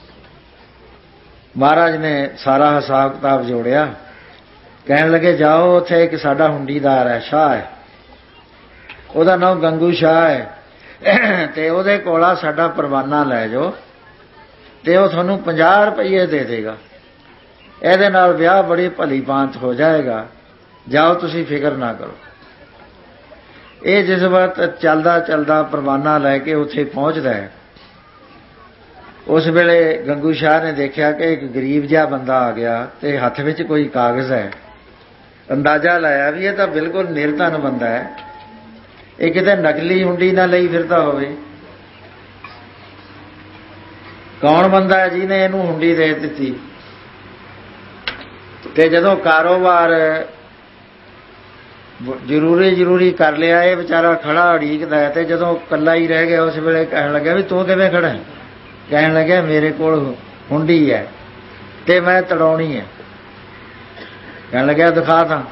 ਮਹਾਰਾਜ ਨੇ ਸਾਰਾ ਹਿਸਾਬ ਕਿਤਾਬ ਜੋੜਿਆ, ਕਹਿਣ ਲੱਗੇ, ਜਾਓ ਉੱਥੇ ਇੱਕ ਸਾਡਾ ਹੁੰਡੀਦਾਰ ਹੈ, ਸ਼ਾਹ ਹੈ, ਉਹਦਾ ਨਾਮ ਗੰਗੂ ਸ਼ਾਹ ਹੈ, ਤੇ ਉਹਦੇ ਕੋਲ ਸਾਡਾ ਪਰਵਾਨਾ ਲੈ ਜਾਓ ਤੇ ਉਹ ਤੁਹਾਨੂੰ 50 ਰੁਪਏ ਦੇ ਦੇਗਾ। ਇਹਦੇ ਨਾਲ ਵਿਆਹ ਬੜੀ ਭਲੀ ਭਾਂਤ ਹੋ ਜਾਏਗਾ, ਜਾਓ ਤੁਸੀਂ ਫਿਕਰ ਨਾ ਕਰੋ। ਇਹ ਜਿਸ ਵਕਤ ਚੱਲਦਾ ਚੱਲਦਾ ਪਰਵਾਨਾ ਲੈ ਕੇ ਉੱਥੇ ਪਹੁੰਚਦਾ ਹੈ, ਉਸ ਵੇਲੇ ਗੰਗੂ ਸ਼ਾਹ ਨੇ ਦੇਖਿਆ ਕਿ ਇੱਕ ਗਰੀਬ ਜਿਹਾ ਬੰਦਾ ਆ ਗਿਆ ਤੇ ਹੱਥ ਵਿੱਚ ਕੋਈ ਕਾਗਜ਼ ਹੈ। ਅੰਦਾਜ਼ਾ ਲਾਇਆ ਵੀ ਇਹ ਤਾਂ ਬਿਲਕੁਲ ਨਿਰਧਨ ਬੰਦਾ ਹੈ, ਇਹ ਕਿਤੇ ਨਕਲੀ ਹੁੰਡੀ ਨਾ ਲਈ ਫਿਰਦਾ ਹੋਵੇ। ਕੌਣ ਬੰਦਾ ਹੈ ਜਿਹਨੇ ਇਹਨੂੰ ਹੁੰਡੀ ਦੇ ਦਿੱਤੀ? ਤੇ ਜਦੋਂ ਕਾਰੋਬਾਰ ਜ਼ਰੂਰੀ ਕਰ ਲਿਆ, ਇਹ ਵਿਚਾਰਾ ਖੜਾ ਉਡੀਕਦਾ ਹੈ, ਤੇ ਜਦੋਂ ਇਕੱਲਾ ਹੀ ਰਹਿ ਗਿਆ ਉਸ ਵੇਲੇ ਕਹਿਣ ਲੱਗਿਆ, ਵੀ ਤੂੰ ਕਿਵੇਂ ਖੜਾ? ਕਹਿਣ ਲੱਗਿਆ, ਮੇਰੇ ਕੋਲ ਹੁੰਡੀ ਹੈ ਤੇ ਮੈਂ ਤੜਾਉਣੀ ਹੈ। ਕਹਿਣ ਲੱਗਿਆ, ਦਿਖਾ ਤਾਂ।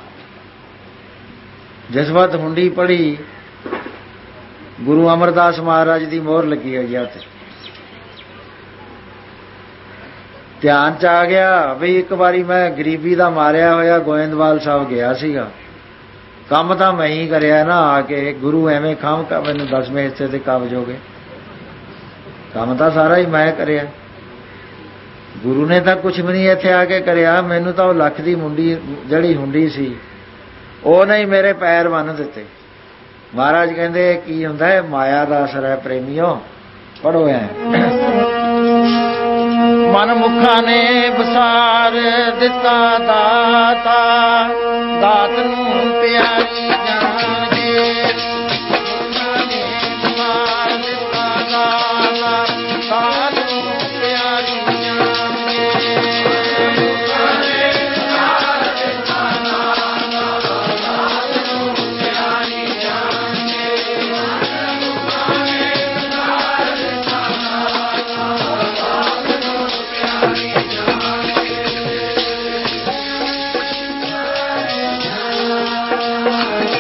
ਜਿਸ ਵਕਤ ਹੁੰਡੀ ਪੜੀ, ਗੁਰੂ ਅਮਰਦਾਸ ਮਹਾਰਾਜ ਦੀ ਮੋਹਰ ਲੱਗੀ ਹੋਈ ਆ ਤੇ ਧਿਆਨ ਚ ਆ ਗਿਆ ਵੀ ਇੱਕ ਵਾਰੀ ਮੈਂ ਗਰੀਬੀ ਦਾ ਮਾਰਿਆ ਹੋਇਆ ਗੋਇੰਦਵਾਲ ਸਾਹਿਬ ਗਿਆ ਸੀਗਾ, ਕੰਮ ਤਾਂ ਮੈਂ ਹੀ ਕਰਿਆ ਨਾ, ਆ ਕੇ ਗੁਰੂ ਐਵੇਂ ਖਾਮਖਾ ਮੈਨੂੰ 10ਵੇਂ ਹਿੱਸੇ ਤੇ ਕਾਬਜ ਹੋ ਗਏ। ਕੰਮ ਤਾਂ ਸਾਰਾ ਹੀ ਮੈਂ ਕਰਿਆ, ਗੁਰੂ ਨੇ ਤਾਂ ਕੁਛ ਵੀ ਨਹੀਂ ਇੱਥੇ ਆ ਕੇ ਕਰਿਆ। ਮੈਨੂੰ ਤਾਂ ਉਹ ਲੱਖ ਦੀ ਮੁੰਡੀ ਜਿਹੜੀ ਹੁੰਡੀ ਸੀ ਉਹਨੇ ਹੀ ਮੇਰੇ ਪੈਰ ਬੰਨ੍ਹ ਦਿੱਤੇ। ਮਹਾਰਾਜ ਕਹਿੰਦੇ, ਕੀ ਹੁੰਦਾ ਹੈ? ਮਾਇਆ ਦਾ ਅਸਰ ਹੈ ਪ੍ਰੇਮੀਓ। ਪੜੋ ਐ, ਮਨ ਮੁਖਾਂ ਨੇ ਵਿਸਾਰ ਦਿੱਤਾ ਦਾਤਾ, ਦਾਤ ਨੂੰ ਪਿਆਰੀ ਜਾਣਗੇ। ਮੁਖਾਂ ਨੇ ਵਿਸਾਰ ਦਿੱਤਾ ਦਾਤਾ, ਦਾਤ ਨੂੰ ਪਿਆਰੀ ਜਾਣਗੇ। ਮੁਖਾਂ ਨੇ ਵਿਸਾਰ ਦਿੱਤਾ ਦਾਤਾ, ਦਾਤ ਨੂੰ ਪਿਆਰੀ ਜਾਣਗੇ। ਮੁਖਾਂ ਨੇ ਵਿਸਾਰ ਦਿੱਤਾ ਦਾਤਾ, ਦਾਤ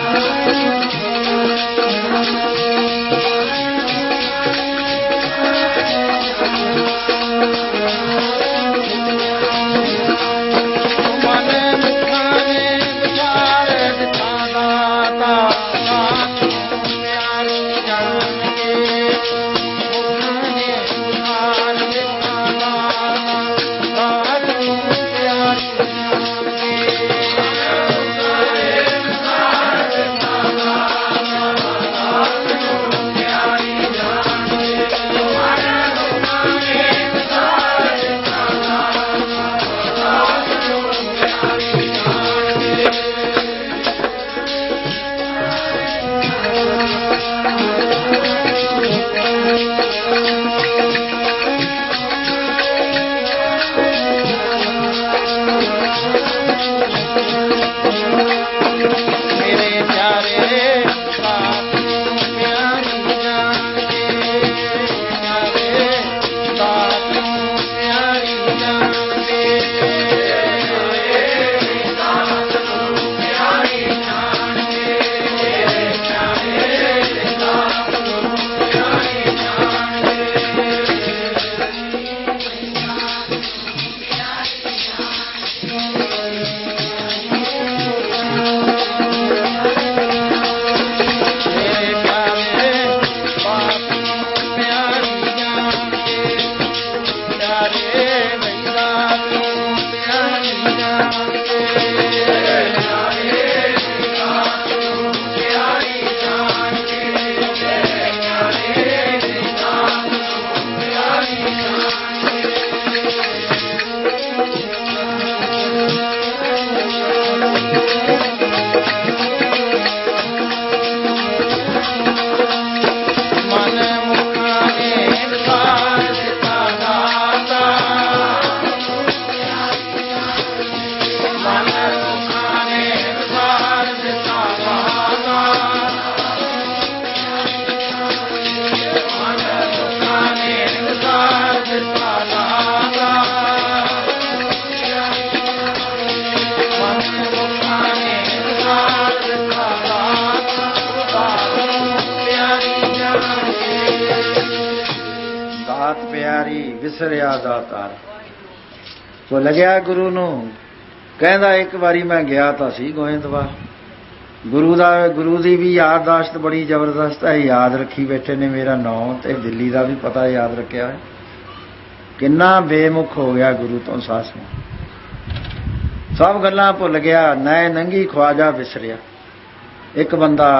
ਦਾਤ ਪਿਆਰੀ ਵਿਸਰਿਆ ਦਾਤਾਰ। ਭੁੱਲ ਗਿਆ ਗੁਰੂ ਨੂੰ। ਕਹਿੰਦਾ ਇੱਕ ਵਾਰੀ ਮੈਂ ਗਿਆ ਤਾਂ ਸੀ ਗੋਇੰਦਵਾਲ। ਗੁਰੂ ਦੀ ਵੀ ਯਾਦਦਾਸ਼ਤ ਬੜੀ ਜ਼ਬਰਦਸਤ ਹੈ, ਯਾਦ ਰੱਖੀ ਬੈਠੇ ਨੇ ਮੇਰਾ ਨਾਂ, ਤੇ ਦਿੱਲੀ ਦਾ ਵੀ ਪਤਾ ਯਾਦ ਰੱਖਿਆ ਹੈ। ਕਿੰਨਾ ਬੇਮੁਖ ਹੋ ਗਿਆ ਗੁਰੂ ਤੋਂ ਸਾਸ ਨੂੰ, ਸਭ ਗੱਲਾਂ ਭੁੱਲ ਗਿਆ। ਨੈ ਨੰਗੀ ਖਵਾਜਾ ਵਿਸਰਿਆ। ਇੱਕ ਬੰਦਾ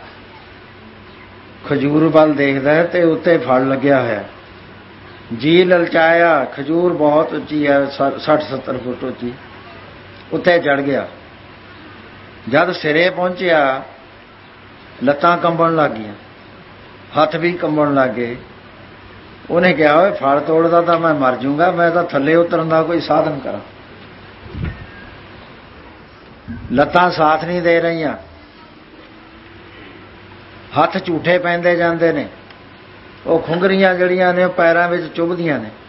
ਖਜੂਰ ਵੱਲ ਦੇਖਦਾ ਹੈ ਤੇ ਉੱਤੇ ਫਲ ਲੱਗਿਆ ਹੋਇਆ, ਜੀ ਲਲਚਾਇਆ। ਖਜੂਰ ਬਹੁਤ ਉੱਚੀ ਹੈ, 60-70 ਫੁੱਟ ਉੱਚੀ। ਉੱਤੇ ਚੜ ਗਿਆ। ਜਦ ਸਿਰੇ ਪਹੁੰਚਿਆ ਲੱਤਾਂ ਕੰਬਣ ਲੱਗ ਗਈਆਂ, ਹੱਥ ਵੀ ਕੰਬਣ ਲੱਗ ਗਏ। ਉਹਨੇ ਕਿਹਾ ਓਏ ਫਲ ਤੋੜਦਾ ਤਾਂ ਮੈਂ ਮਰ ਜੂੰਗਾ, ਮੈਂ ਤਾਂ ਥੱਲੇ ਉਤਰਨ ਦਾ ਕੋਈ ਸਾਧਨ ਕਰਾਂ। ਲੱਤਾਂ ਸਾਥ ਨਹੀਂ ਦੇ ਰਹੀਆਂ, ਹੱਥ ਝੂਠੇ ਪੈਂਦੇ ਜਾਂਦੇ ਨੇ। ਉਹ ਖੁੰਗਰੀਆਂ ਜਿਹੜੀਆਂ ਨੇ ਉਹ ਪੈਰਾਂ ਵਿੱਚ ਚੁੱਭਦੀਆਂ ਨੇ।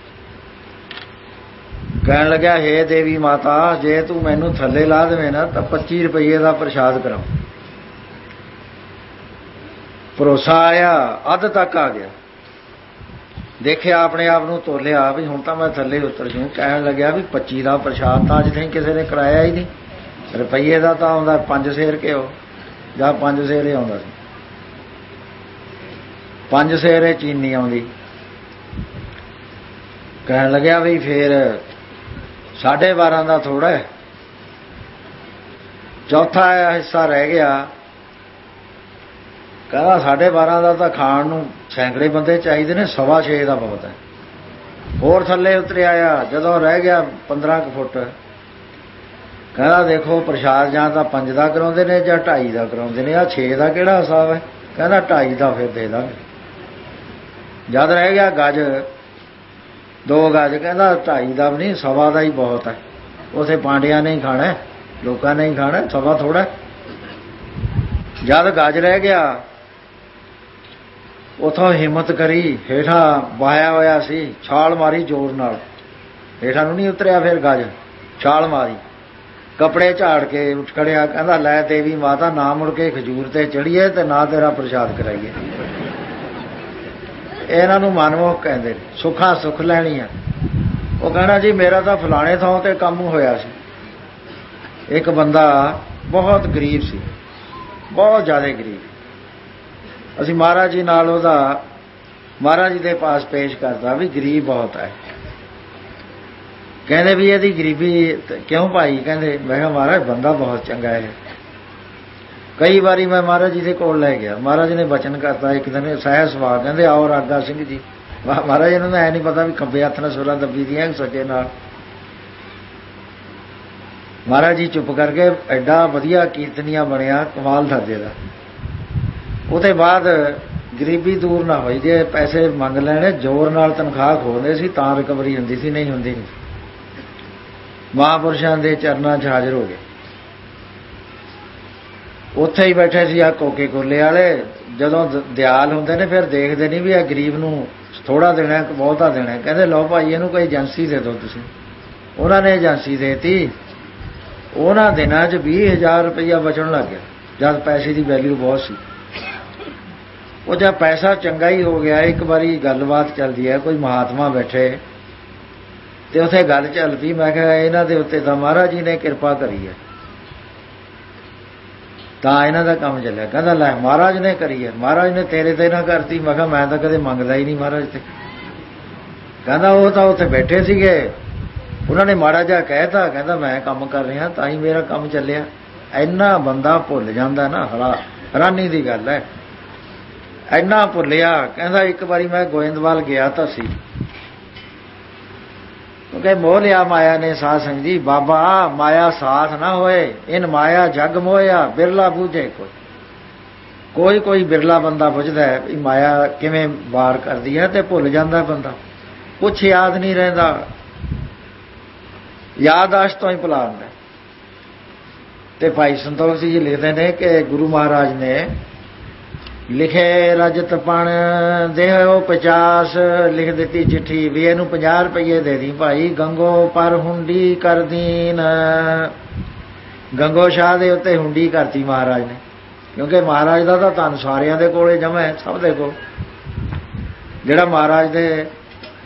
ਕਹਿਣ ਲੱਗਿਆ ਹੇ ਦੇਵੀ ਮਾਤਾ, ਜੇ ਤੂੰ ਮੈਨੂੰ ਥੱਲੇ ਲਾ ਦੇਵੇਂ ਨਾ ਤਾਂ 25 ਰੁਪਏ ਦਾ ਪ੍ਰਸ਼ਾਦ ਕਰਾਂ। ਭਰੋਸਾ ਆਇਆ, ਅੱਧ ਤੱਕ ਆ ਗਿਆ। ਦੇਖਿਆ ਆਪਣੇ ਆਪ ਨੂੰ, ਤੋਲਿਆ ਵੀ ਹੁਣ ਤਾਂ ਮੈਂ ਥੱਲੇ ਉਤਰ ਜੂ। ਕਹਿਣ ਲੱਗਿਆ ਵੀ 25 ਦਾ ਪ੍ਰਸ਼ਾਦ ਤਾਂ ਅੱਜ ਤਾਈਂ ਕਿਸੇ ਨੇ ਕਰਾਇਆ ਹੀ ਨਹੀਂ। ਰੁਪਈਏ ਦਾ ਤਾਂ ਆਉਂਦਾ 5 ਸੇਰ ਘਿਓ ਜਾਂ 5 ਸੇਰੇ ਆਉਂਦਾ ਸੀ, 5 ਸੇਰੇ ਚੀਨੀ ਆਉਂਦੀ। ਕਹਿਣ ਲੱਗਿਆ ਵੀ ਫੇਰ 12.5 ਦਾ ਥੋੜਾ ਹੈ, ਚੌਥਾ ਹਿੱਸਾ ਰਹਿ ਗਿਆ। ਕਹਿੰਦਾ 12.5 ਦਾ ਤਾਂ ਖਾਣ ਨੂੰ ਸੈਂਕੜੇ ਬੰਦੇ ਚਾਹੀਦੇ ਨੇ, 6.25 ਦਾ ਬਹੁਤ ਹੈ। ਹੋਰ ਥੱਲੇ ਉਤਰਿਆ ਆ। ਜਦੋਂ ਰਹਿ ਗਿਆ 15 ਫੁੱਟ, ਕਹਿੰਦਾ ਦੇਖੋ ਪ੍ਰਸ਼ਾਦ ਜਾਂ ਤਾਂ 5 ਦਾ ਕਰਾਉਂਦੇ ਨੇ ਜਾਂ 2.5 ਦਾ ਕਰਾਉਂਦੇ ਨੇ, ਆਹ 6 ਦਾ ਕਿਹੜਾ ਹਿਸਾਬ ਹੈ? ਕਹਿੰਦਾ 2.5 ਦਾ ਫਿਰ ਦੇ ਦਾਂਗੇ। ਜਦ ਰਹਿ ਗਿਆ ਗਜ 2 ਗਜ, ਕਹਿੰਦਾ 2.5 ਦਾ ਵੀ ਨਹੀਂ, 1.25 ਦਾ ਹੀ ਬਹੁਤ ਹੈ। ਉਥੇ ਪਾਂਡਿਆਂ ਨੇ ਹੀ ਖਾਣਾ, ਲੋਕਾਂ ਨੇ ਹੀ ਖਾਣਾ, 1.25 ਥੋੜਾ। ਜਦ ਗਜ ਰਹਿ ਗਿਆ, ਉਥੋਂ ਹਿੰਮਤ ਕਰੀ, ਹੇਠਾਂ ਵਾਹਿਆ ਹੋਇਆ ਸੀ, ਛਾਲ ਮਾਰੀ ਜ਼ੋਰ ਨਾਲ। ਹੇਠਾਂ ਨੂੰ ਨਹੀਂ ਉਤਰਿਆ, ਫਿਰ ਗਜ ਛਾਲ ਮਾਰੀ, ਕੱਪੜੇ ਝਾੜ ਕੇ ਉੱਠ ਖੜਿਆ। ਕਹਿੰਦਾ ਲੈ ਦੇਵੀ ਮਾਤਾ, ਨਾ ਮੁੜ ਕੇ ਖਜੂਰ ਤੇ ਚੜੀਏ ਤੇ ਨਾ ਤੇਰਾ ਪ੍ਰਸ਼ਾਦ ਕਰਾਈਏ। ਇਹਨਾਂ ਨੂੰ ਮਨਮੋਹਕ ਕਹਿੰਦੇ ਨੇ, ਸੁੱਖਾਂ ਸੁੱਖ ਲੈਣੀ ਆ। ਉਹ ਕਹਿਣਾ ਜੀ ਮੇਰਾ ਤਾਂ ਫਲਾਣੇ ਥਾਂ ਤੇ ਕੰਮ ਹੋਇਆ ਸੀ। ਇੱਕ ਬੰਦਾ ਬਹੁਤ ਗਰੀਬ ਸੀ, ਬਹੁਤ ਜ਼ਿਆਦਾ ਗਰੀਬ। ਅਸੀਂ ਮਹਾਰਾਜ ਜੀ ਨਾਲ ਉਹਦਾ, ਮਹਾਰਾਜ ਜੀ ਦੇ ਪਾਸ ਪੇਸ਼ ਕਰਦਾ ਵੀ ਗਰੀਬ ਬਹੁਤ ਹੈ। ਕਹਿੰਦੇ ਵੀ ਇਹਦੀ ਗਰੀਬੀ ਕਿਉਂ ਭਾਈ? ਕਹਿੰਦੇ ਮੈਂ ਕਿਹਾ ਮਹਾਰਾਜ ਬੰਦਾ ਬਹੁਤ ਚੰਗਾ ਹੈ। ਕਈ ਵਾਰੀ ਮੈਂ ਮਹਾਰਾਜ ਜੀ ਦੇ ਕੋਲ ਲੈ ਗਿਆ, ਮਹਾਰਾਜ ਨੇ ਬਚਨ ਕਰਤਾ। ਇੱਕ ਦਿਨ ਸਹਿਜ ਸੁਭਾਅ, ਕਹਿੰਦੇ ਆਓ ਰਾਗਾ ਸਿੰਘ ਜੀ। ਮਹਾਰਾਜ ਇਹਨਾਂ ਨੂੰ ਐ ਨਹੀਂ ਪਤਾ ਵੀ ਖੱਬੇ ਹੱਥ ਨਾਲ ਸੁਰਾਂ ਦੱਬੀ ਦੀਆਂ, ਸੱਜੇ ਨਾਲ। ਮਹਾਰਾਜ ਜੀ ਚੁੱਪ ਕਰਕੇ, ਐਡਾ ਵਧੀਆ ਕੀਰਤਨੀਆ ਬਣਿਆ, ਕਮਾਲ ਦਾਦੇ ਦਾ। ਉਹਦੇ ਬਾਅਦ ਗਰੀਬੀ ਦੂਰ ਨਾ ਹੋਈ। ਜੇ ਪੈਸੇ ਮੰਗ ਲੈਣੇ, ਜ਼ੋਰ ਨਾਲ ਤਨਖਾਹ ਖੋਲਦੇ ਸੀ ਤਾਂ ਰਿਕਵਰੀ ਹੁੰਦੀ ਸੀ, ਨਹੀਂ ਹੁੰਦੀ ਨਹੀਂ। ਮਹਾਂਪੁਰਸ਼ਾਂ ਦੇ ਚਰਨਾਂ 'ਚ ਹਾਜ਼ਰ ਹੋ ਗਏ। ਉੱਥੇ ਹੀ ਬੈਠੇ ਸੀ ਆ ਕੋਕੇ ਕੋਲੇ ਵਾਲੇ। ਜਦੋਂ ਦਿਆਲ ਹੁੰਦੇ ਨੇ ਫਿਰ ਦੇਖਦੇ ਨਹੀਂ ਵੀ ਇਹ ਗਰੀਬ ਨੂੰ ਥੋੜ੍ਹਾ ਦੇਣਾ ਕਿ ਬਹੁਤਾ ਦੇਣਾ। ਕਹਿੰਦੇ ਲਓ ਭਾਈ ਇਹਨੂੰ ਕੋਈ ਏਜੰਸੀ ਦੇ ਦਿਓ ਤੁਸੀਂ। ਉਹਨਾਂ ਨੇ ਏਜੰਸੀ ਦੇਤੀ। ਉਹਨਾਂ ਦਿਨਾਂ 'ਚ 20,000 ਰੁਪਈਆ ਬਚਣ ਲੱਗ ਗਿਆ, ਜਦ ਪੈਸੇ ਦੀ ਵੈਲਿਊ ਬਹੁਤ ਸੀ। ਉਹ ਜਦ ਪੈਸਾ ਚੰਗਾ ਹੀ ਹੋ ਗਿਆ। ਇੱਕ ਵਾਰੀ ਗੱਲਬਾਤ ਚੱਲਦੀ ਹੈ, ਕੋਈ ਮਹਾਤਮਾ ਬੈਠੇ ਤੇ ਉੱਥੇ ਗੱਲ ਚੱਲ ਪਈ। ਮੈਂ ਕਿਹਾ ਇਹਨਾਂ ਦੇ ਉੱਤੇ ਤਾਂ ਮਹਾਰਾਜ ਜੀ ਨੇ ਕਿਰਪਾ ਕਰੀ ਹੈ ਤਾਂ ਇਹਨਾਂ ਦਾ ਕੰਮ ਚੱਲਿਆ। ਕਹਿੰਦਾ ਲੈ ਮਹਾਰਾਜ ਨੇ ਕਰੀ ਹੈ, ਮਹਾਰਾਜ ਨੇ ਤੇਰੇ ਤੇ ਨਾ ਕਰਤੀ। ਮੈਂ ਕਿਹਾ ਮੈਂ ਤਾਂ ਕਦੇ ਮੰਗਦਾ ਹੀ ਨਹੀਂ ਮਹਾਰਾਜ ਤੇ। ਕਹਿੰਦਾ ਉਹ ਤਾਂ ਉੱਥੇ ਬੈਠੇ ਸੀਗੇ, ਉਹਨਾਂ ਨੇ ਮਾੜਾ ਜਿਹਾ ਕਹਿਤਾ। ਕਹਿੰਦਾ ਮੈਂ ਕੰਮ ਕਰ ਰਿਹਾ ਤਾਂ ਹੀ ਮੇਰਾ ਕੰਮ ਚੱਲਿਆ। ਇੰਨਾ ਬੰਦਾ ਭੁੱਲ ਜਾਂਦਾ ਨਾ, ਹੈਰਾਨੀ ਦੀ ਗੱਲ ਹੈ, ਇੰਨਾ ਭੁੱਲਿਆ। ਕਹਿੰਦਾ ਇੱਕ ਵਾਰੀ ਮੈਂ ਗੋਇੰਦਵਾਲ ਗਿਆ ਤਾਂ ਸੀ, ਕਿਉਂਕਿ ਮੋਹ ਲਿਆ ਮਾਇਆ ਨੇ ਸਾਧ ਸੰਗਤ ਜੀ। ਬਾਬਾ ਮਾਇਆ ਸਾਥ ਨਾ ਹੋਏ, ਇਨ ਮਾਇਆ ਜਗ ਮੋਇਆ, ਬਿਰਲਾ ਬੂਝੇ ਕੋਈ। ਕੋਈ ਬਿਰਲਾ ਬੰਦਾ ਬੁੱਝਦਾ ਹੈ ਵੀ ਮਾਇਆ ਕਿਵੇਂ ਵਾਰ ਕਰਦੀ ਹੈ, ਤੇ ਭੁੱਲ ਜਾਂਦਾ ਬੰਦਾ, ਕੁਛ ਯਾਦ ਨਹੀਂ ਰਹਿੰਦਾ। ਯਾਦਾਸ਼ਤ ਤੋਂ ਹੀ ਭੁਲਾ ਹੁੰਦਾ। ਤੇ ਭਾਈ ਸੰਤੋਖ ਸਿੰਘ ਜੀ ਲਿਖਦੇ ਨੇ ਕਿ ਗੁਰੂ ਮਹਾਰਾਜ ਨੇ ਲਿਖੇ ਰਜਤ ਪਣ ਦੇਹੋ 50, ਲਿਖ ਦਿੱਤੀ ਚਿੱਠੀ ਵੀ ਇਹਨੂੰ 50 ਰੁਪਏ ਦੇ ਦੀ ਭਾਈ, ਗੰਗੋ ਪਰ ਹੁੰਡੀ ਕਰ ਦੀਨ। ਗੰਗੋ ਸ਼ਾਹ ਦੇ ਉੱਤੇ ਹੁੰਡੀ ਕਰਤੀ ਮਹਾਰਾਜ ਨੇ, ਕਿਉਂਕਿ ਮਹਾਰਾਜ ਦਾ ਤਾਂ ਧਨ ਸਾਰਿਆਂ ਦੇ ਕੋਲੇ ਜਮ੍ਹਾਂ ਹੈ, ਸਭ ਦੇ ਕੋਲ। ਜਿਹੜਾ ਮਹਾਰਾਜ ਦੇ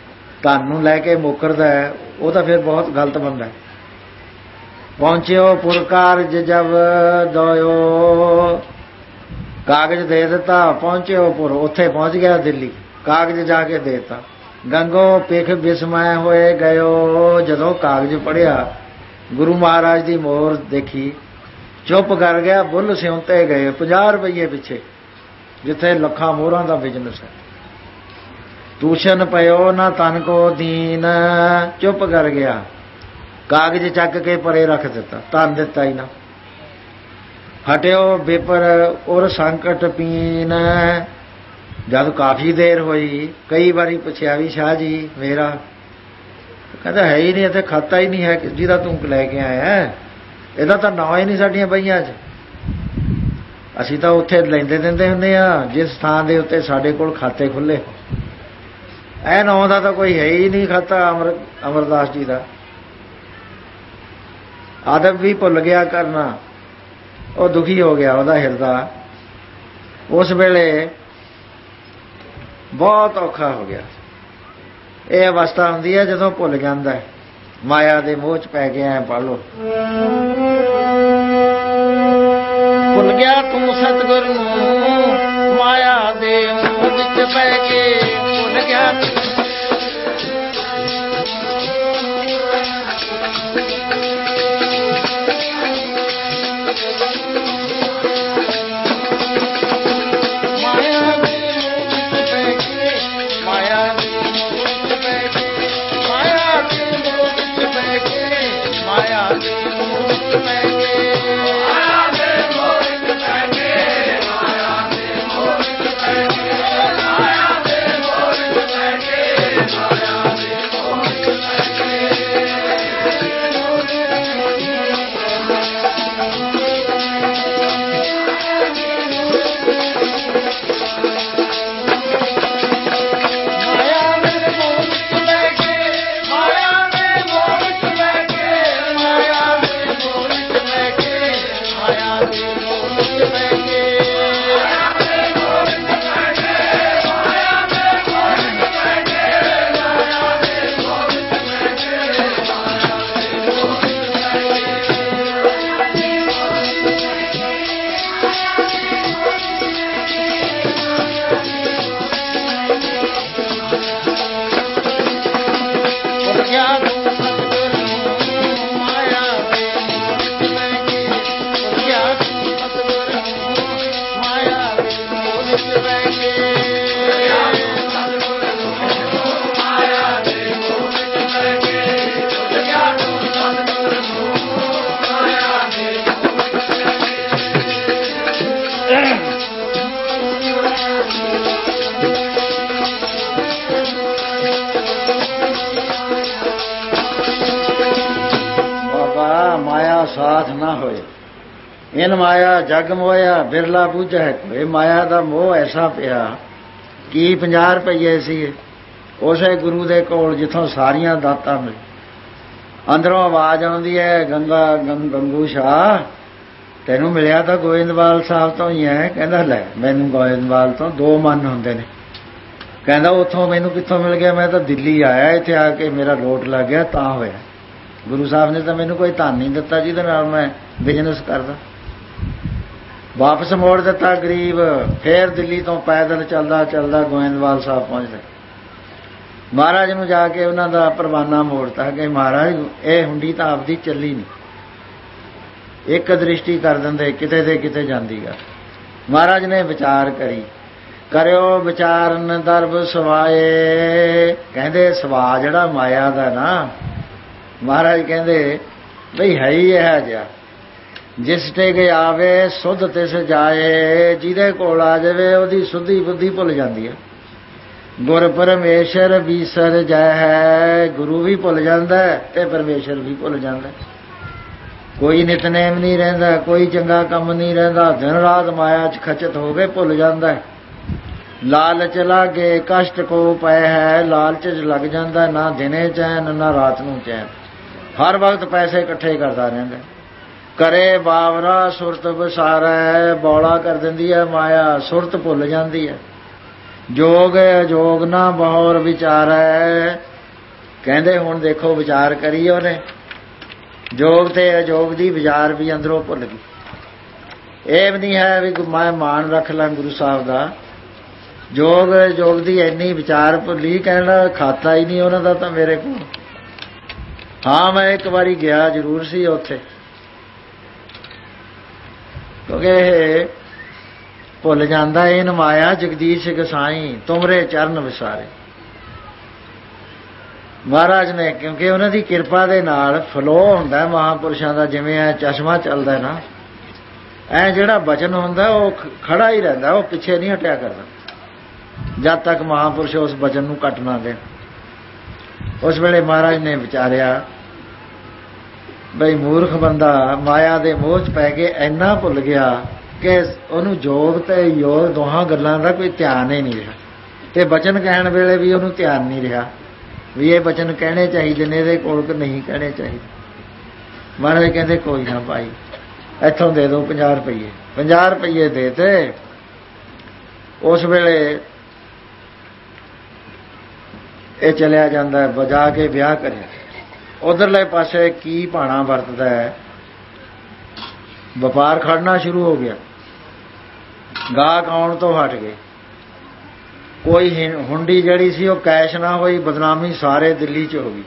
ਧਨ ਨੂੰ ਲੈ ਕੇ ਮੁਕਰਦਾ ਉਹ ਤਾਂ ਫਿਰ ਬਹੁਤ ਗਲਤ ਬੰਦਾ। ਪਹੁੰਚਿਓ ਪੁਰਕਾਰਜ ਜਬ ਦੋਇਓ, ਕਾਗਜ਼ ਦੇ ਦਿੱਤਾ। ਪਹੁੰਚਿਓ ਪੁਰ, ਉੱਥੇ ਪਹੁੰਚ ਗਿਆ ਦਿੱਲੀ, ਕਾਗਜ਼ ਜਾ ਕੇ ਦੇ ਦਿੱਤਾ। ਗੰਗੋ ਪਿਖ ਬਿਸਮੈ ਹੋਏ ਗਇਓ, ਜਦੋਂ ਕਾਗਜ਼ ਪੜ੍ਹਿਆ ਗੁਰੂ ਮਹਾਰਾਜ ਦੀ ਮੋਹਰ ਦੇਖੀ, ਚੁੱਪ ਕਰ ਗਿਆ। ਬੁੱਲ ਸਿਉਂਤੇ ਗਏ 50 ਰੁਪਈਏ ਪਿੱਛੇ, ਜਿੱਥੇ ਲੱਖਾਂ ਮੋਹਰਾਂ ਦਾ ਬਿਜ਼ਨਸ ਹੈ। ਤੂਸ਼ਨ ਪਇਓ ਨਾ ਤਨ ਕੋ ਦੀਨ, ਚੁੱਪ ਕਰ ਗਿਆ। ਕਾਗਜ਼ ਚੱਕ ਕੇ ਪਰੇ ਰੱਖ ਦਿੱਤਾ, ਧਨ ਦਿੱਤਾ ਹੀ ਨਾ। ਹਟਿਓ ਬਿਪਰ ਔਰ ਸੰਕਟ ਪੀਨ, ਜਦ ਕਾਫੀ ਦੇਰ ਹੋਈ ਕਈ ਵਾਰੀ ਪੁੱਛਿਆ ਵੀ ਸ਼ਾਹ ਜੀ ਮੇਰਾ, ਕਹਿੰਦਾ ਹੈ ਹੀ ਨਹੀਂ ਇੱਥੇ, ਖਾਤਾ ਹੀ ਨਹੀਂ ਹੈ ਜਿਹਦਾ ਤੂੰ ਲੈ ਕੇ ਆਇਆ, ਇਹਦਾ ਤਾਂ ਨਾਂ ਹੀ ਨਹੀਂ ਸਾਡੀਆਂ ਬਈਆਂ 'ਚ। ਅਸੀਂ ਤਾਂ ਉੱਥੇ ਲੈਂਦੇ ਦਿੰਦੇ ਹੁੰਦੇ ਆ ਜਿਸ ਥਾਂ ਦੇ ਉੱਤੇ ਸਾਡੇ ਕੋਲ ਖਾਤੇ ਖੁੱਲ੍ਹੇ। ਇਹ ਨਾਂ ਦਾ ਤਾਂ ਕੋਈ ਹੈ ਹੀ ਨਹੀਂ ਖਾਤਾ ਅਮਰਦਾਸ ਜੀ ਦਾ। ਆਦਬ ਵੀ ਭੁੱਲ ਗਿਆ ਕਰਨਾ, ਉਹ ਦੁਖੀ ਹੋ ਗਿਆ ਉਹਦਾ ਹਿਰਦਾ। ਉਸ ਵੇਲੇ ਬਹੁਤ ਔਖਾ ਹੋ ਗਿਆ। ਇਹ ਅਵਸਥਾ ਹੁੰਦੀ ਹੈ ਜਦੋਂ ਭੁੱਲ ਜਾਂਦਾ, ਮਾਇਆ ਦੇ ਮੋਹ 'ਚ ਪੈ ਗਿਆ। ਪੜ੍ਹ ਲਓ, ਭੁੱਲ ਗਿਆ ਤੂੰ ਸਤਿਗੁਰ ਨੂੰ, ਮਾਇਆ ਦੇ ਮੋਹ ਵਿੱਚ ਪੈ ਕੇ ਭੁੱਲ ਗਿਆ। ਸਾਥ ਨਾ ਹੋਏ, ਇਨ ਮਾਇਆ ਜਗ ਮੋਇਆ ਬਿਰਲਾ ਬੂਝੈ ਕੋਏ। ਮਾਇਆ ਦਾ ਮੋਹ ਐਸਾ ਪਿਆ ਕਿ 50 ਰੁਪਈਏ ਸੀ ਉਸੇ ਗੁਰੂ ਦੇ ਕੋਲ ਜਿੱਥੋਂ ਸਾਰੀਆਂ ਦਾਤਾਂ ਮਿਲ। ਅੰਦਰੋਂ ਆਵਾਜ਼ ਆਉਂਦੀ ਹੈ, ਗੰਗੂ ਸ਼ਾਹ ਤੈਨੂੰ ਮਿਲਿਆ ਤਾਂ ਗੋਇੰਦਵਾਲ ਸਾਹਿਬ ਤੋਂ ਹੀ ਹੈ। ਕਹਿੰਦਾ ਲੈ ਮੈਨੂੰ ਗੋਇੰਦਵਾਲ ਤੋਂ 2 ਮਨ ਹੁੰਦੇ ਨੇ। ਕਹਿੰਦਾ ਉੱਥੋਂ ਮੈਨੂੰ ਕਿੱਥੋਂ ਮਿਲ ਗਿਆ, ਮੈਂ ਤਾਂ ਦਿੱਲੀ ਆਇਆ, ਇੱਥੇ ਆ ਕੇ ਮੇਰਾ ਲੋਟ ਲੱਗ ਗਿਆ ਤਾਂ ਹੋਇਆ। ਗੁਰੂ ਸਾਹਿਬ ਨੇ ਤਾਂ ਮੈਨੂੰ ਕੋਈ ਧਨ ਨਹੀਂ ਦਿੱਤਾ ਜਿਹਦੇ ਨਾਲ ਮੈਂ ਬਿਜ਼ਨਸ ਕਰਦਾ। ਵਾਪਸ ਮੋੜ ਦਿੱਤਾ ਗਰੀਬ। ਫੇਰ ਦਿੱਲੀ ਤੋਂ ਪੈਦਲ ਚੱਲਦਾ ਚੱਲਦਾ ਗੋਇੰਦਵਾਲ ਸਾਹਿਬ ਪਹੁੰਚਦਾ। ਮਹਾਰਾਜ ਨੂੰ ਜਾ ਕੇ ਉਹਨਾਂ ਦਾ ਪਰਵਾਨਾ ਮੋੜਤਾ ਕਿ ਮਹਾਰਾਜ ਇਹ ਹੁੰਡੀ ਤਾਂ ਆਪਦੀ ਚੱਲੀ ਨਹੀਂ, ਇੱਕ ਦ੍ਰਿਸ਼ਟੀ ਕਰ ਦਿੰਦੇ ਕਿਤੇ ਦੇ ਕਿਤੇ ਜਾਂਦੀ ਆ। ਮਹਾਰਾਜ ਨੇ ਵਿਚਾਰ ਕਰਿਓ ਵਿਚਾਰਨ ਦਰਬ ਸਵਾਏ। ਕਹਿੰਦੇ ਸਵਾ ਜਿਹੜਾ ਮਾਇਆ ਦਾ ਨਾ, ਮਹਾਰਾਜ ਕਹਿੰਦੇ ਬਈ ਹੈ ਹੀ ਇਹ ਜਿਹਾ, ਜਿਸ ਤੇ ਆਵੇ ਸੁਧ ਤਿਸ ਜਾਏ। ਜਿਹਦੇ ਕੋਲ ਆ ਜਾਵੇ ਉਹਦੀ ਸੁਧੀ ਬੁੱਧੀ ਭੁੱਲ ਜਾਂਦੀ ਹੈ। ਗੁਰ ਪਰਮੇਸ਼ਰ ਬੀਸਰ ਜੈ, ਗੁਰੂ ਵੀ ਭੁੱਲ ਜਾਂਦਾ ਤੇ ਪਰਮੇਸ਼ਰ ਵੀ ਭੁੱਲ ਜਾਂਦਾ। ਕੋਈ ਨਿਤਨੇਮ ਨਹੀਂ ਰਹਿੰਦਾ, ਕੋਈ ਚੰਗਾ ਕੰਮ ਨਹੀਂ ਰਹਿੰਦਾ, ਦਿਨ ਰਾਤ ਮਾਇਆ 'ਚ ਖਚਤ ਹੋ ਕੇ ਭੁੱਲ ਜਾਂਦਾ। ਲਾਲਚ ਲਾਗੇ ਕਸ਼ਟ ਕੋ ਪੈ ਹੈ, ਲਾਲਚ 'ਚ ਲੱਗ ਜਾਂਦਾ, ਨਾ ਦਿਨੇ ਚੈਨ ਨਾ ਰਾਤ ਨੂੰ ਚੈਨ, ਹਰ ਵਕਤ ਪੈਸੇ ਇਕੱਠੇ ਕਰਦਾ ਰਹਿੰਦਾ। ਕਰੇ ਬਾਵਰਾ ਸੁਰਤ ਵਿਸਾਰੈ, ਬੌਲਾ ਕਰ ਦਿੰਦੀ ਹੈ ਮਾਇਆ, ਸੁਰਤ ਭੁੱਲ ਜਾਂਦੀ ਹੈ। ਜੋਗ ਅਜੋਗ ਨਾ ਬਹੁਰ ਵਿਚਾਰੈ, ਕਹਿੰਦੇ ਹੁਣ ਦੇਖੋ ਵਿਚਾਰ ਕਰੀ ਉਹਨੇ ਜੋਗ ਤੇ ਅਜੋਗ ਦੀ ਵਿਚਾਰ ਵੀ ਅੰਦਰੋਂ ਭੁੱਲ ਗਈ। ਇਹ ਵੀ ਨਹੀਂ ਹੈ ਵੀ ਮੈਂ ਮਾਣ ਰੱਖ ਲਾਂ ਗੁਰੂ ਸਾਹਿਬ ਦਾ। ਜੋਗ ਦੀ ਇੰਨੀ ਵਿਚਾਰ ਭੁੱਲੀ, ਕਹਿਣਾ ਖਾਤਾ ਹੀ ਨਹੀਂ ਉਹਨਾਂ ਦਾ ਤਾਂ ਮੇਰੇ ਕੋਲ। ਹਾਂ ਮੈਂ ਇੱਕ ਵਾਰੀ ਗਿਆ ਜ਼ਰੂਰ ਸੀ ਉੱਥੇ, ਕਿਉਂਕਿ ਇਹ ਭੁੱਲ ਜਾਂਦਾ ਇਹ ਨਮਾਇਆ ਜਗਦੀਸ਼ ਗਸਾਈ ਤੁਮਰੇ ਚਰਨ ਵਿਸਾਰੇ। ਮਹਾਰਾਜ ਨੇ ਕਿਉਂਕਿ ਉਹਨਾਂ ਦੀ ਕਿਰਪਾ ਦੇ ਨਾਲ ਫਲੋ ਹੁੰਦਾ ਮਹਾਂਪੁਰਸ਼ਾਂ ਦਾ, ਜਿਵੇਂ ਐ ਚਸ਼ਮਾ ਚੱਲਦਾ ਨਾ, ਐ ਜਿਹੜਾ ਬਚਨ ਹੁੰਦਾ ਉਹ ਖੜਾ ਹੀ ਰਹਿੰਦਾ, ਉਹ ਪਿੱਛੇ ਨਹੀਂ ਹਟਿਆ ਕਰਦਾ ਜਦ ਤੱਕ ਮਹਾਂਪੁਰਸ਼ ਉਸ ਬਚਨ ਨੂੰ ਕੱਟ ਨਾ ਦੇਣ। ਉਸ ਵੇਲੇ ਮਹਾਰਾਜ ਨੇ ਵਿਚਾਰਿਆ ਬਈ ਮੂਰਖ ਬੰਦਾ ਮਾਇਆ ਦੇ ਮੋਹ 'ਚ ਪੈ ਕੇ ਇੰਨਾ ਭੁੱਲ ਗਿਆ ਕਿ ਉਹਨੂੰ ਜੋਗ ਤੇ ਯੋਗ ਦੋਹਾਂ ਗੱਲਾਂ ਦਾ ਕੋਈ ਧਿਆਨ ਹੀ ਨਹੀਂ ਰਿਹਾ, ਤੇ ਬਚਨ ਕਹਿਣ ਵੇਲੇ ਵੀ ਉਹਨੂੰ ਧਿਆਨ ਨਹੀਂ ਰਿਹਾ ਵੀ ਇਹ ਬਚਨ ਕਹਿਣੇ ਚਾਹੀਦੇ ਨੇ ਇਹਦੇ ਕੋਲ ਕਿ ਨਹੀਂ ਕਹਿਣੇ ਚਾਹੀਦੇ। ਮਹਾਰਾਜ ਕਹਿੰਦੇ ਕੋਈ ਨਾ ਭਾਈ, ਇੱਥੋਂ ਦੇ ਦਿਓ 50 ਰੁਪਈਏ। 50 ਰੁਪਈਏ ਦੇ ਤੇ ਉਸ ਵੇਲੇ ਇਹ ਚਲਿਆ ਜਾਂਦਾ, ਵਜਾ ਕੇ ਵਿਆਹ ਕਰਿਆ। ਉਧਰਲੇ ਪਾਸੇ ਕੀ ਭਾਣਾ ਵਰਤਦਾ ਹੈ, ਵਪਾਰ ਖੜਨਾ ਸ਼ੁਰੂ ਹੋ ਗਿਆ, ਗਾਹਕ ਆਉਣ ਤੋਂ ਹਟ ਗਏ। ਕੋਈ ਹੁੰਡੀ ਜਿਹੜੀ ਸੀ ਉਹ ਕੈਸ਼ ਨਾ ਹੋਈ, ਬਦਨਾਮੀ ਸਾਰੇ ਦਿੱਲੀ 'ਚ ਹੋ ਗਈ।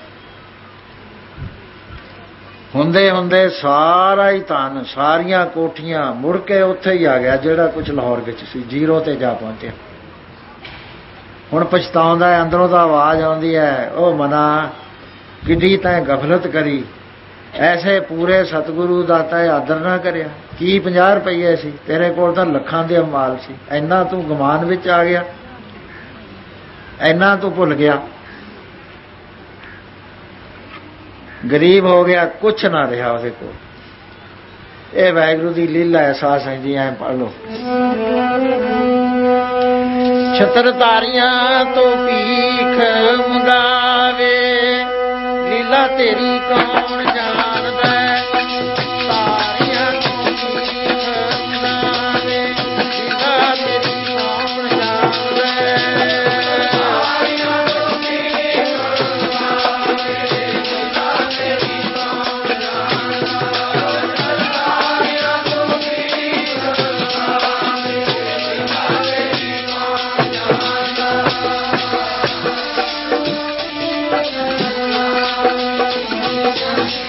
ਹੁੰਦੇ ਹੁੰਦੇ ਸਾਰਾ ਹੀ ਧਨ, ਸਾਰੀਆਂ ਕੋਠੀਆਂ ਮੁੜ ਕੇ ਉੱਥੇ ਹੀ ਆ ਗਿਆ ਜਿਹੜਾ ਕੁਝ ਲਾਹੌਰ ਵਿੱਚ ਸੀ, ਜ਼ੀਰੋ ਤੇ ਜਾ ਪਹੁੰਚਿਆ। ਹੁਣ ਪਛਤਾਉਂਦਾ, ਅੰਦਰੋਂ ਤਾਂ ਆਵਾਜ਼ ਆਉਂਦੀ ਹੈ, ਉਹ ਮਨਾ ਕਿੱਡੀ ਤੈਂ ਗਫਲਤ ਕਰੀ, ਐਸੇ ਪੂਰੇ ਸਤਿਗੁਰੂ ਦਾ ਤਾਂ ਆਦਰ ਨਾ ਕਰਿਆ। ਕੀ 50 ਰੁਪਈਏ ਸੀ, ਤੇਰੇ ਕੋਲ ਤਾਂ ਲੱਖਾਂ ਦੇ ਮਾਲ ਸੀ, ਇੰਨਾ ਤੂੰ ਗੁਮਾਨ ਵਿੱਚ ਆ ਗਿਆ, ਇੰਨਾ ਤੂੰ ਭੁੱਲ ਗਿਆ, ਗਰੀਬ ਹੋ ਗਿਆ, ਕੁਛ ਨਾ ਰਿਹਾ ਉਹਦੇ ਕੋਲ। ਇਹ ਵਾਹਿਗੁਰੂ ਦੀ ਲੀਲਾ ਅਹਿਸਾਸ ਹੈ ਜੀ। ਐਂ ਪੜ੍ਹ ਲਓ, ਛਤਰ ਤਾਰੀਆਂ ਤੋਂ ਭੀਖ ਮੰਗਾਵੇ, ਲੀਲਾ ਤੇਰੀ ਕੌਣ ਜਾਣਦਾ, ਤਾਰੀਆਂ ਤੋਂ ਭੀਖ ਮੰਗਾਵੇ, ਲੀਲਾ ਤੇਰੀ ਕੌਣ ਜਾਣਦਾ, ਤਾਰੀਆਂ ਤੋਂ ਭੀਖ ਮੰਗਾਵੇ, ਲੀਲਾ ਤੇਰੀ ਕੌਣ ਜਾਣਦਾ, ਤਾਰੀਆਂ ਤੋਂ ਭੀਖ ਮੰਗਾਵੇ, ਲੀਲਾ ਤੇਰੀ ਕੌਣ ਜਾਣਦਾ।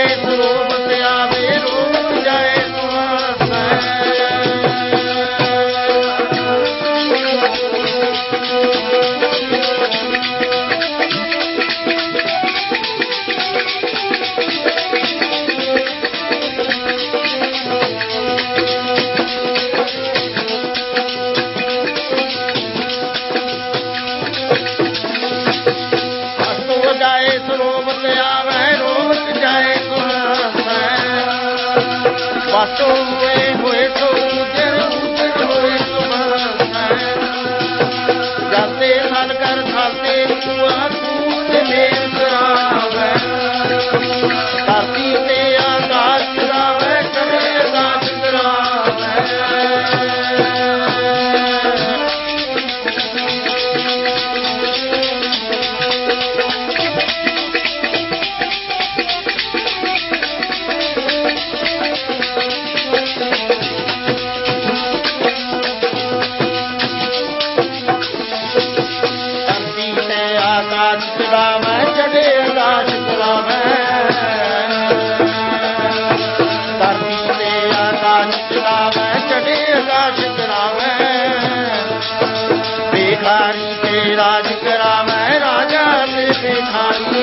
ਸਰੋਵਤ ਆਵੇ ਰੋਵਤ ਜਾਏ ਬਾਤੋ ਹੋਏ ਹੋਏ ਸੋ ਉਜਰ ਉਜਰ ਹੋਏ ਜਾਤੇ ਨਾਲ ਕਰ ਖਾਤੇ ਤੂਆ ਤੂੰ ਤੇ ਮੇਰ ਕਰਾਵੇ ਧਰਤੀ ਤੇ ਆਕਾਸ਼ ਕਰਾਵੇ ਕਰੇ ਆਕਾਸ਼ ਕਰਾਵੇ ਭਿਖਾਰੀ ਤੇ ਰਾਜ ਕਰਾਵੈ ਰਾਜਾ ਤੇ ਭਿਖਾਰੀ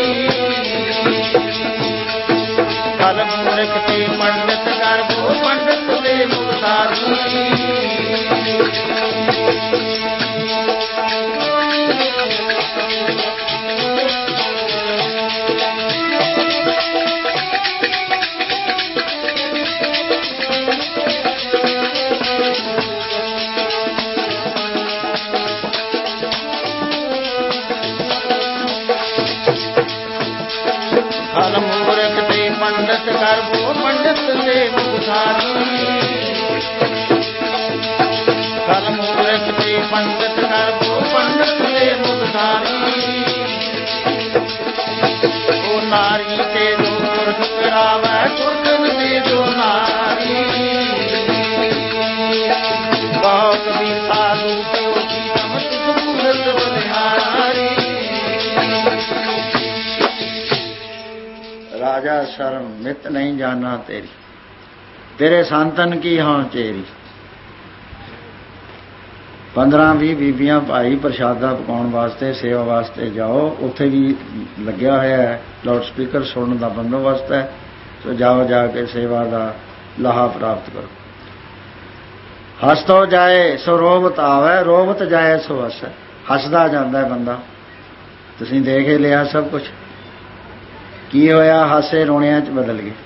ਕਲ ਮੂਰਖ ਤੇ ਪੰਡਤ ਕਰਬੋ ਪੰਡਤ ਤੇ ਮੁਖਤਾਰੀ ਮੂਰਖ ਤੇ ਪੰਡਤ ਕਰਬੋ ਪੰਡਤ ਤੇ ਮੁਖਤਾਰੀ ਕਲ ਮੂਰਖ ਤੇ ਪੰਡਤ ਕਰਬੋ ਪੰਡਤ ਤੇ ਮੁਖਤਾਰੀ ਉਹ ਨਾਰੀ ਤੇ ਜੋ ਪੁਰਖ ਕਰਾਵੈ ਪੁਰਖਨ ਤੇ ਜੋ ਨਾਰੀ ਕਹੋ ਕਬੀਰ ਸਾਧੂ ਕੋ ਕੀ ਸਮਤ ਮੂਰਤ ਬਲਿਹਾਰੀ राजा शर्म मित नहीं जाना तेरी तेरे संतन की हाँ चेरी 15-20 ਬੀਬੀਆਂ ਭਾਈ ਪ੍ਰਸ਼ਾਦਾ ਪਕਾਉਣ ਵਾਸਤੇ ਸੇਵਾ ਵਾਸਤੇ ਜਾਓ ਉੱਥੇ ਵੀ ਲੱਗਿਆ ਹੋਇਆ ਹੈ ਲਾਊਡ ਸਪੀਕਰ ਸੁਣਨ ਦਾ ਬੰਦੋਬਸਤ ਹੈ ਸੋ ਜਾਓ ਜਾ ਕੇ ਸੇਵਾ ਦਾ ਲਾਹਾ ਪ੍ਰਾਪਤ ਕਰੋ ਹੱਸ ਤੋਂ ਜਾਏ ਸੋ ਰੋਵਤ ਆਵੇ ਰੋਵਤ ਜਾਏ ਸੋ ਹੱਸ ਹੱਸਦਾ ਜਾਂਦਾ ਹੈ ਬੰਦਾ ਤੁਸੀਂ ਦੇਖ ਹੀ ਲਿਆ ਸਭ ਕੁਝ ਕੀ ਹੋਇਆ ਹਾਸੇ ਰੋਣਿਆਂ 'ਚ ਬਦਲ ਗਏ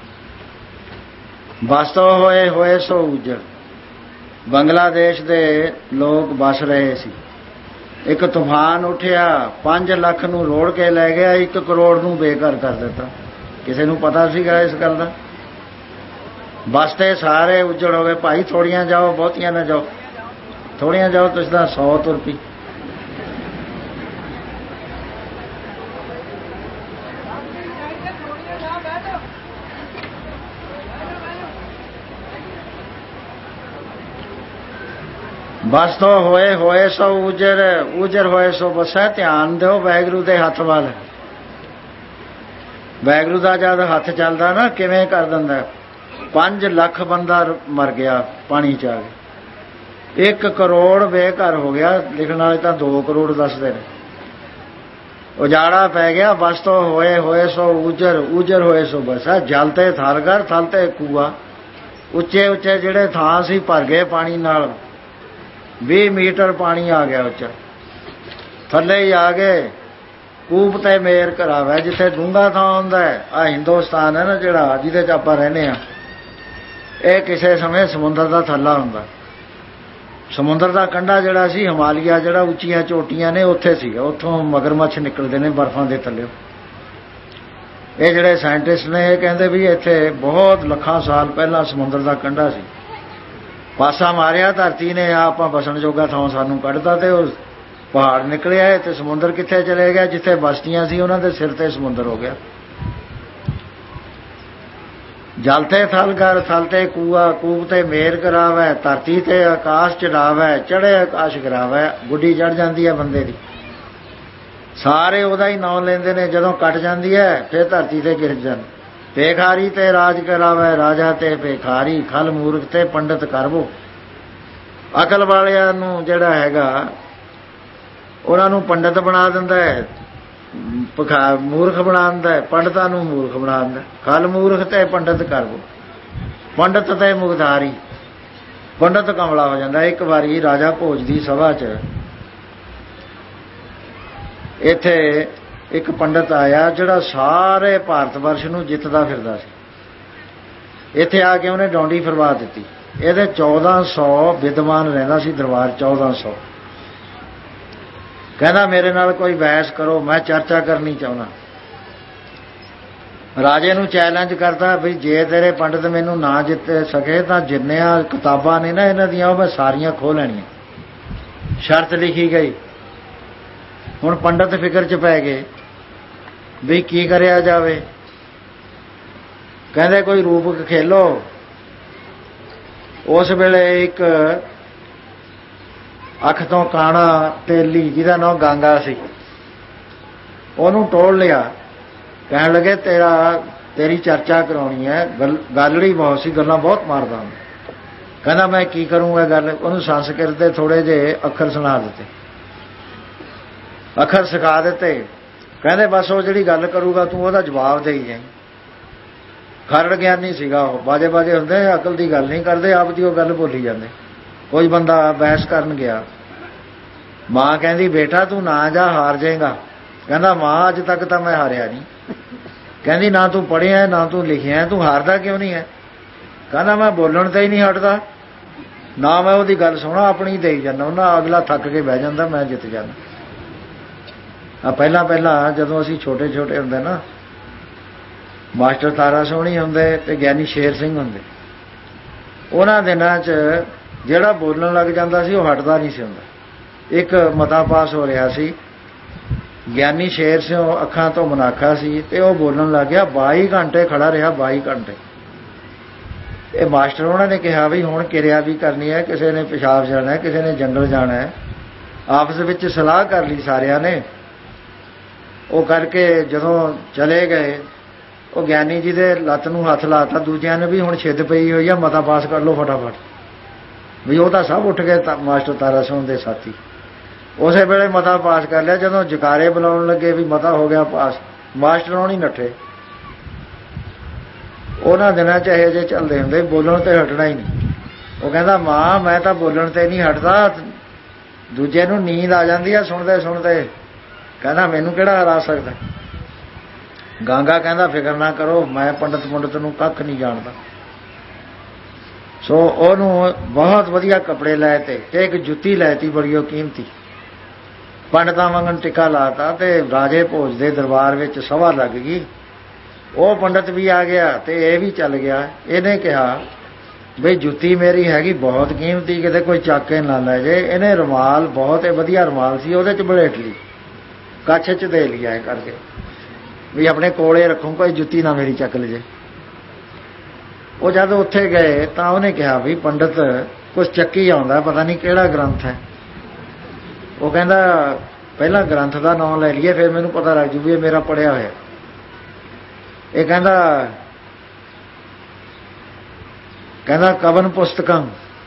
ਵਸਤੋ ਹੋਏ ਹੋਏ ਸੋ ਉਜੜ ਬੰਗਲਾਦੇਸ਼ ਦੇ ਲੋਕ ਵਸ ਰਹੇ ਸੀ ਇੱਕ ਤੂਫਾਨ ਉੱਠਿਆ 5 ਲੱਖ ਨੂੰ ਰੋੜ ਕੇ ਲੈ ਗਿਆ 1 ਕਰੋੜ ਨੂੰ ਬੇਘਰ ਕਰ ਦਿੱਤਾ ਕਿਸੇ ਨੂੰ ਪਤਾ ਸੀਗਾ ਇਸ ਗੱਲ ਦਾ ਵਸਤੇ ਸਾਰੇ ਉਜੜ ਹੋ ਗਏ ਭਾਈ ਥੋੜੀਆਂ ਜਾਓ ਬਹੁਤੀਆਂ ਨਾ ਜਾਓ ਥੋੜੀਆਂ ਜਾਓ ਤੁਸੀਂ ਤਾਂ 100 ਤੁਰ ਪਈ ਬਸ ਤੋਂ ਹੋਏ ਹੋਏ ਸੋ ਉਜਰ ਹੋਏ ਸੋ ਬਸੈ ਧਿਆਨ ਦਿਓ ਵਾਹਿਗੁਰੂ ਦੇ ਹੱਥ ਵੱਲ ਵਾਹਿਗੁਰੂ ਦਾ ਜਦ ਹੱਥ ਚੱਲਦਾ ਨਾ ਕਿਵੇਂ ਕਰ ਦਿੰਦਾ 5 ਲੱਖ ਬੰਦਾ ਮਰ ਗਿਆ ਪਾਣੀ 'ਚ ਆ ਕੇ 1 ਕਰੋੜ ਬੇਘਰ ਹੋ ਗਿਆ ਲਿਖਣ ਵਾਲੇ ਤਾਂ 2 ਕਰੋੜ ਦੱਸਦੇ ਨੇ ਉਜਾੜਾ ਪੈ ਗਿਆ ਬਸ ਤੋਂ ਹੋਏ ਸੋ ਉਜਰ ਹੋਏ ਸੋ ਬਸੈ ਜਲ ਤੇ ਥਲ ਕਰ ਥਲ ਤੇ ਕੂਆ ਉੱਚੇ ਉੱਚੇ ਜਿਹੜੇ ਥਾਂ ਸੀ ਭਰ ਗਏ ਪਾਣੀ ਨਾਲ 20 ਮੀਟਰ ਪਾਣੀ ਆ ਗਿਆ ਉੱਚਾ ਥੱਲੇ ਹੀ ਆ ਗਏ ਕੂਪ ਤੇ ਮੇਰ ਕਰਾਵੇ ਜਿੱਥੇ ਡੂੰਘਾ ਥਾਂ ਹੁੰਦਾ ਆ ਹਿੰਦੁਸਤਾਨ ਹੈ ਨਾ ਜਿਹੜਾ ਜਿਹਦੇ 'ਚ ਆਪਾਂ ਰਹਿੰਦੇ ਆ ਇਹ ਕਿਸੇ ਸਮੇਂ ਸਮੁੰਦਰ ਦਾ ਥੱਲਾ ਹੁੰਦਾ ਸਮੁੰਦਰ ਦਾ ਕੰਢਾ ਜਿਹੜਾ ਸੀ ਹਿਮਾਲਿਆ ਜਿਹੜਾ ਉੱਚੀਆਂ ਚੋਟੀਆਂ ਨੇ ਉੱਥੇ ਸੀਗਾ ਉੱਥੋਂ ਮਗਰਮੱਛ ਨਿਕਲਦੇ ਨੇ ਬਰਫਾਂ ਦੇ ਥੱਲੇ ਇਹ ਜਿਹੜੇ ਸਾਇੰਟਿਸਟ ਨੇ ਇਹ ਕਹਿੰਦੇ ਵੀ ਇੱਥੇ ਬਹੁਤ ਲੱਖਾਂ ਸਾਲ ਪਹਿਲਾਂ ਸਮੁੰਦਰ ਦਾ ਕੰਢਾ ਸੀ ਪਾਸਾ ਮਾਰਿਆ ਧਰਤੀ ਨੇ ਆਪਾਂ ਬਸਣ ਜੋਗਾ ਥਾਂ ਸਾਨੂੰ ਕੱਢਦਾ ਤੇ ਉਹ ਪਹਾੜ ਨਿਕਲਿਆ ਤੇ ਸਮੁੰਦਰ ਕਿੱਥੇ ਚਲੇ ਗਿਆ ਜਿੱਥੇ ਬਸਤੀਆਂ ਸੀ ਉਹਨਾਂ ਦੇ ਸਿਰ ਤੇ ਸਮੁੰਦਰ ਹੋ ਗਿਆ ਜਲ ਤੇ ਥਲ ਕਰ ਥਲ ਤੇ ਕੂਆ ਕੂਪ ਤੇ ਮੇਰ ਕਰਾਵੇ ਧਰਤੀ ਤੇ ਆਕਾਸ਼ ਚੜਾਵੇ ਚੜੇ ਆਕਾਸ਼ ਕਰਾਵੇ ਗੁੱਡੀ ਚੜ ਜਾਂਦੀ ਹੈ ਬੰਦੇ ਦੀ ਸਾਰੇ ਉਹਦਾ ਹੀ ਨਾਮ ਲੈਂਦੇ ਨੇ ਜਦੋਂ ਕੱਟ ਜਾਂਦੀ ਹੈ ਫਿਰ ਧਰਤੀ ਤੇ ਗਿਰ ਜਾਂਦੇ ਭੇਖਾਰੀ ਤੇ ਰਾਜ ਕਰਾਵੇ ਰਾਜਾ ਤੇ ਭੇਖਾਰੀ, ਖਲ ਮੂਰਖ ਤੇ ਪੰਡਤ ਕਰਵੋ। ਅਕਲ ਵਾਲਿਆਂ ਨੂੰ ਜਿਹੜਾ ਹੈਗਾ ਉਹਨਾਂ ਨੂੰ ਪੰਡਤ ਬਣਾ ਦਿੰਦਾ ਹੈ, ਮੂਰਖ ਬਣਾ ਦਿੰਦਾ ਹੈ, ਪੰਡਤਾਂ ਨੂੰ ਮੂਰਖ ਬਣਾ ਦਿੰਦਾ। ਖਲ ਮੂਰਖ ਤੇ ਪੰਡਤ ਕਰਵੋ। ਪੰਡਤ ਤੇ ਮੁਖਤਾਰੀ, ਪੰਡਤ ਕਮਲਾ ਹੋ ਜਾਂਦਾ। ਇੱਕ ਵਾਰੀ ਰਾਜਾ ਭੋਜ ਦੀ ਸਭਾ 'ਚ ਇੱਥੇ ਇੱਕ ਪੰਡਤ ਆਇਆ ਜਿਹੜਾ ਸਾਰੇ ਭਾਰਤ ਵਰਸ਼ ਨੂੰ ਜਿੱਤਦਾ ਫਿਰਦਾ ਸੀ। ਇੱਥੇ ਆ ਕੇ ਉਹਨੇ ਡੌਂਡੀ ਫਰਵਾ ਦਿੱਤੀ। ਇਹਦੇ 1400 ਵਿਦਵਾਨ ਰਹਿੰਦਾ ਸੀ ਦਰਬਾਰ, 1400। ਕਹਿੰਦਾ ਮੇਰੇ ਨਾਲ ਕੋਈ ਬਹਿਸ ਕਰੋ, ਮੈਂ ਚਰਚਾ ਕਰਨੀ ਚਾਹੁੰਦਾ। ਰਾਜੇ ਨੂੰ ਚੈਲੰਜ ਕਰਦਾ ਵੀ ਜੇ ਤੇਰੇ ਪੰਡਤ ਮੈਨੂੰ ਨਾ ਜਿੱਤ ਸਕੇ ਤਾਂ ਜਿੰਨੀਆਂ ਕਿਤਾਬਾਂ ਨੇ ਨਾ ਇਹਨਾਂ ਦੀਆਂ ਉਹ ਮੈਂ ਸਾਰੀਆਂ ਖੋਹ ਲੈਣੀਆਂ। ਸ਼ਰਤ ਲਿਖੀ ਗਈ। ਹੁਣ ਪੰਡਤ ਫਿਕਰ 'ਚ ਪੈ ਗਏ ਵੀ ਕੀ ਕਰਿਆ ਜਾਵੇ। ਕਹਿੰਦੇ ਕੋਈ ਰੂਪਕ ਖੇਲੋ। ਉਸ ਵੇਲੇ ਇੱਕ ਅੱਖ ਤੋਂ ਕਾਣਾ ਤੇਲੀ ਜਿਹਦਾ ਨਾਂ ਗਾਂਗਾ ਸੀ, ਉਹਨੂੰ ਟੋਲ ਲਿਆ। ਕਹਿਣ ਲੱਗੇ ਤੇਰੀ ਚਰਚਾ ਕਰਾਉਣੀ ਹੈ। ਗੱਲੜੀ ਬਹੁਤ ਸੀ, ਗੱਲਾਂ ਬਹੁਤ ਮਾਰਦਾ। ਕਹਿੰਦਾ ਮੈਂ ਕੀ ਕਰੂੰਗਾ ਗੱਲ। ਉਹਨੂੰ ਸੰਸਕ੍ਰਿਤ ਦੇ ਥੋੜ੍ਹੇ ਜਿਹੇ ਅੱਖਰ ਸੁਣਾ ਦਿੱਤੇ, ਅੱਖਰ ਸਿਖਾ ਦਿੱਤੇ। ਕਹਿੰਦੇ ਬਸ ਉਹ ਜਿਹੜੀ ਗੱਲ ਕਰੂਗਾ ਤੂੰ ਉਹਦਾ ਜਵਾਬ ਦੇਈ ਜਾਈਂ। ਖਰੜ ਗਿਆਨੀ ਸੀਗਾ ਉਹ, ਬਾਜੇ ਬਾਜੇ ਹੁੰਦੇ, ਅਕਲ ਦੀ ਗੱਲ ਨਹੀਂ ਕਰਦੇ, ਆਪ ਦੀ ਉਹ ਗੱਲ ਬੋਲੀ ਜਾਂਦੇ। ਕੋਈ ਬੰਦਾ ਬਹਿਸ ਕਰਨ ਗਿਆ। ਮਾਂ ਕਹਿੰਦੀ ਬੇਟਾ ਤੂੰ ਨਾ ਜਾ, ਹਾਰ ਜਾਏਗਾ। ਕਹਿੰਦਾ ਮਾਂ ਅੱਜ ਤੱਕ ਤਾਂ ਮੈਂ ਹਾਰਿਆ ਨਹੀਂ। ਕਹਿੰਦੀ ਨਾ ਤੂੰ ਪੜ੍ਹਿਆ ਨਾ ਤੂੰ ਲਿਖਿਆ, ਤੂੰ ਹਾਰਦਾ ਕਿਉਂ ਨਹੀਂ ਹੈ? ਕਹਿੰਦਾ ਮੈਂ ਬੋਲਣ ਤੇ ਹੀ ਨਹੀਂ ਹਟਦਾ, ਨਾ ਮੈਂ ਉਹਦੀ ਗੱਲ ਸੁਣਾ, ਆਪਣੀ ਦੇਈ ਜਾਂਦਾ। ਉਹਨਾਂ ਅਗਲਾ ਥੱਕ ਕੇ ਬਹਿ ਜਾਂਦਾ, ਮੈਂ ਜਿੱਤ ਜਾਂਦਾ। ਪਹਿਲਾਂ ਜਦੋਂ ਅਸੀਂ ਛੋਟੇ ਛੋਟੇ ਹੁੰਦੇ ਨਾ, ਮਾਸਟਰ ਤਾਰਾ ਸੋਹਣੀ ਹੁੰਦੇ ਤੇ ਗਿਆਨੀ ਸ਼ੇਰ ਸਿੰਘ ਹੁੰਦੇ। ਉਹਨਾਂ ਦਿਨਾਂ 'ਚ ਜਿਹੜਾ ਬੋਲਣ ਲੱਗ ਜਾਂਦਾ ਸੀ ਉਹ ਹਟਦਾ ਨਹੀਂ ਸੀ ਹੁੰਦਾ। ਇੱਕ ਮਤਾ ਪਾਸ ਹੋ ਰਿਹਾ ਸੀ, ਗਿਆਨੀ ਸ਼ੇਰ ਸਿੰਘ ਅੱਖਾਂ ਤੋਂ ਮੁਨਾਖਾ ਸੀ ਤੇ ਉਹ ਬੋਲਣ ਲੱਗ ਗਿਆ। 22 ਘੰਟੇ ਖੜਾ ਰਿਹਾ, 22 ਘੰਟੇ। ਇਹ ਮਾਸਟਰ ਉਹਨਾਂ ਨੇ ਕਿਹਾ ਵੀ ਹੁਣ ਕਿਰਿਆ ਵੀ ਕਰਨੀ ਹੈ, ਕਿਸੇ ਨੇ ਪਿਸ਼ਾਬ ਜਾਣਾ, ਕਿਸੇ ਨੇ ਜੰਗਲ ਜਾਣਾ ਹੈ। ਆਪਸ ਵਿੱਚ ਸਲਾਹ ਕਰ ਲਈ ਸਾਰਿਆਂ ਨੇ। ਉਹ ਕਰਕੇ ਜਦੋਂ ਚਲੇ ਗਏ, ਉਹ ਗਿਆਨੀ ਜੀ ਦੇ ਲੱਤ ਨੂੰ ਹੱਥ ਲਾਤਾ। ਦੂਜਿਆਂ ਨੇ ਵੀ ਹੁਣ ਛਿੱਦ ਪਈ ਹੋਈ ਆ, ਮਤਾ ਪਾਸ ਕਰ ਲਓ ਫਟਾਫਟ। ਵੀ ਉਹ ਤਾਂ ਸਭ ਉੱਠ ਗਏ ਮਾਸਟਰ ਤਾਰਾ ਸਿੰਘ ਦੇ ਸਾਥੀ। ਉਸੇ ਵੇਲੇ ਮਤਾ ਪਾਸ ਕਰ ਲਿਆ। ਜਦੋਂ ਜਕਾਰੇ ਬੁਲਾਉਣ ਲੱਗੇ ਵੀ ਮਤਾ ਹੋ ਗਿਆ ਪਾਸ, ਮਾਸਟਰ ਉਹ ਨਹੀਂ ਨੱਠੇ। ਉਹਨਾਂ ਦਿਨਾਂ 'ਚ ਇਹੋ ਜਿਹੇ ਚੱਲਦੇ ਹੁੰਦੇ, ਬੋਲਣ ਤੇ ਹਟਣਾ ਹੀ ਨਹੀਂ। ਉਹ ਕਹਿੰਦਾ ਮਾਂ ਮੈਂ ਤਾਂ ਬੋਲਣ ਤੇ ਨਹੀਂ ਹਟਦਾ, ਦੂਜੇ ਨੂੰ ਨੀਂਦ ਆ ਜਾਂਦੀ ਆ ਸੁਣਦੇ ਸੁਣਦੇ। ਕਹਿੰਦਾ ਮੈਨੂੰ ਕਿਹੜਾ ਹਰਾ ਸਕਦਾ। ਗਾਂਗਾ ਕਹਿੰਦਾ ਫਿਕਰ ਨਾ ਕਰੋ, ਮੈਂ ਪੰਡਤ ਨੂੰ ਕੱਖ ਨਹੀਂ ਜਾਣਦਾ। ਸੋ ਉਹਨੂੰ ਬਹੁਤ ਵਧੀਆ ਕੱਪੜੇ ਲੈ ਤੇ ਇੱਕ ਜੁੱਤੀ ਲੈ ਤੀ ਬੜੀ ਉਹ ਕੀਮਤੀ। ਪੰਡਤਾਂ ਵਾਂਗਣ ਟਿੱਕਾ ਲਾਤਾ ਤੇ ਰਾਜੇ ਭੋਜ ਦੇ ਦਰਬਾਰ ਵਿੱਚ ਸਭਾ ਲੱਗ ਗਈ। ਉਹ ਪੰਡਤ ਵੀ ਆ ਗਿਆ ਤੇ ਇਹ ਵੀ ਚੱਲ ਗਿਆ। ਇਹਨੇ ਕਿਹਾ ਬਈ ਜੁੱਤੀ ਮੇਰੀ ਹੈਗੀ ਬਹੁਤ ਕੀਮਤੀ, ਕਿਤੇ ਕੋਈ ਚੱਕ ਕੇ ਨਾ ਲੈ ਜੇ। ਇਹਨੇ ਰੁਮਾਲ ਬਹੁਤ ਵਧੀਆ ਰੁਮਾਲ ਸੀ, ਉਹਦੇ 'ਚ ਬਲੇਟ ਲਈ, ਕੱਛ 'ਚ ਦੇ ਲਿਆ ਕਰਕੇ ਵੀ ਆਪਣੇ ਕੋਲੇ ਰੱਖੂ, ਕੋਈ ਜੁੱਤੀ ਨਾ ਮੇਰੀ ਚੱਕ ਲਜੇ। ਉਹ ਜਦ ਉੱਥੇ ਗਏ ਤਾਂ ਉਹਨੇ ਕਿਹਾ ਵੀ ਪੰਡਤ ਕੁਛ ਚੱਕੀ ਆਉਂਦਾ, ਪਤਾ ਨਹੀਂ ਕਿਹੜਾ ਗ੍ਰੰਥ ਹੈ। ਉਹ ਕਹਿੰਦਾ ਪਹਿਲਾਂ ਗ੍ਰੰਥ ਦਾ ਨਾਮ ਲੈ ਲਈਏ, ਫਿਰ ਮੈਨੂੰ ਪਤਾ ਲੱਗ ਜੂ ਵੀ ਇਹ ਮੇਰਾ ਪੜ੍ਹਿਆ ਹੋਇਆ। ਇਹ ਕਹਿੰਦਾ ਕਵਨ ਪੁਸਤਕਾਂ,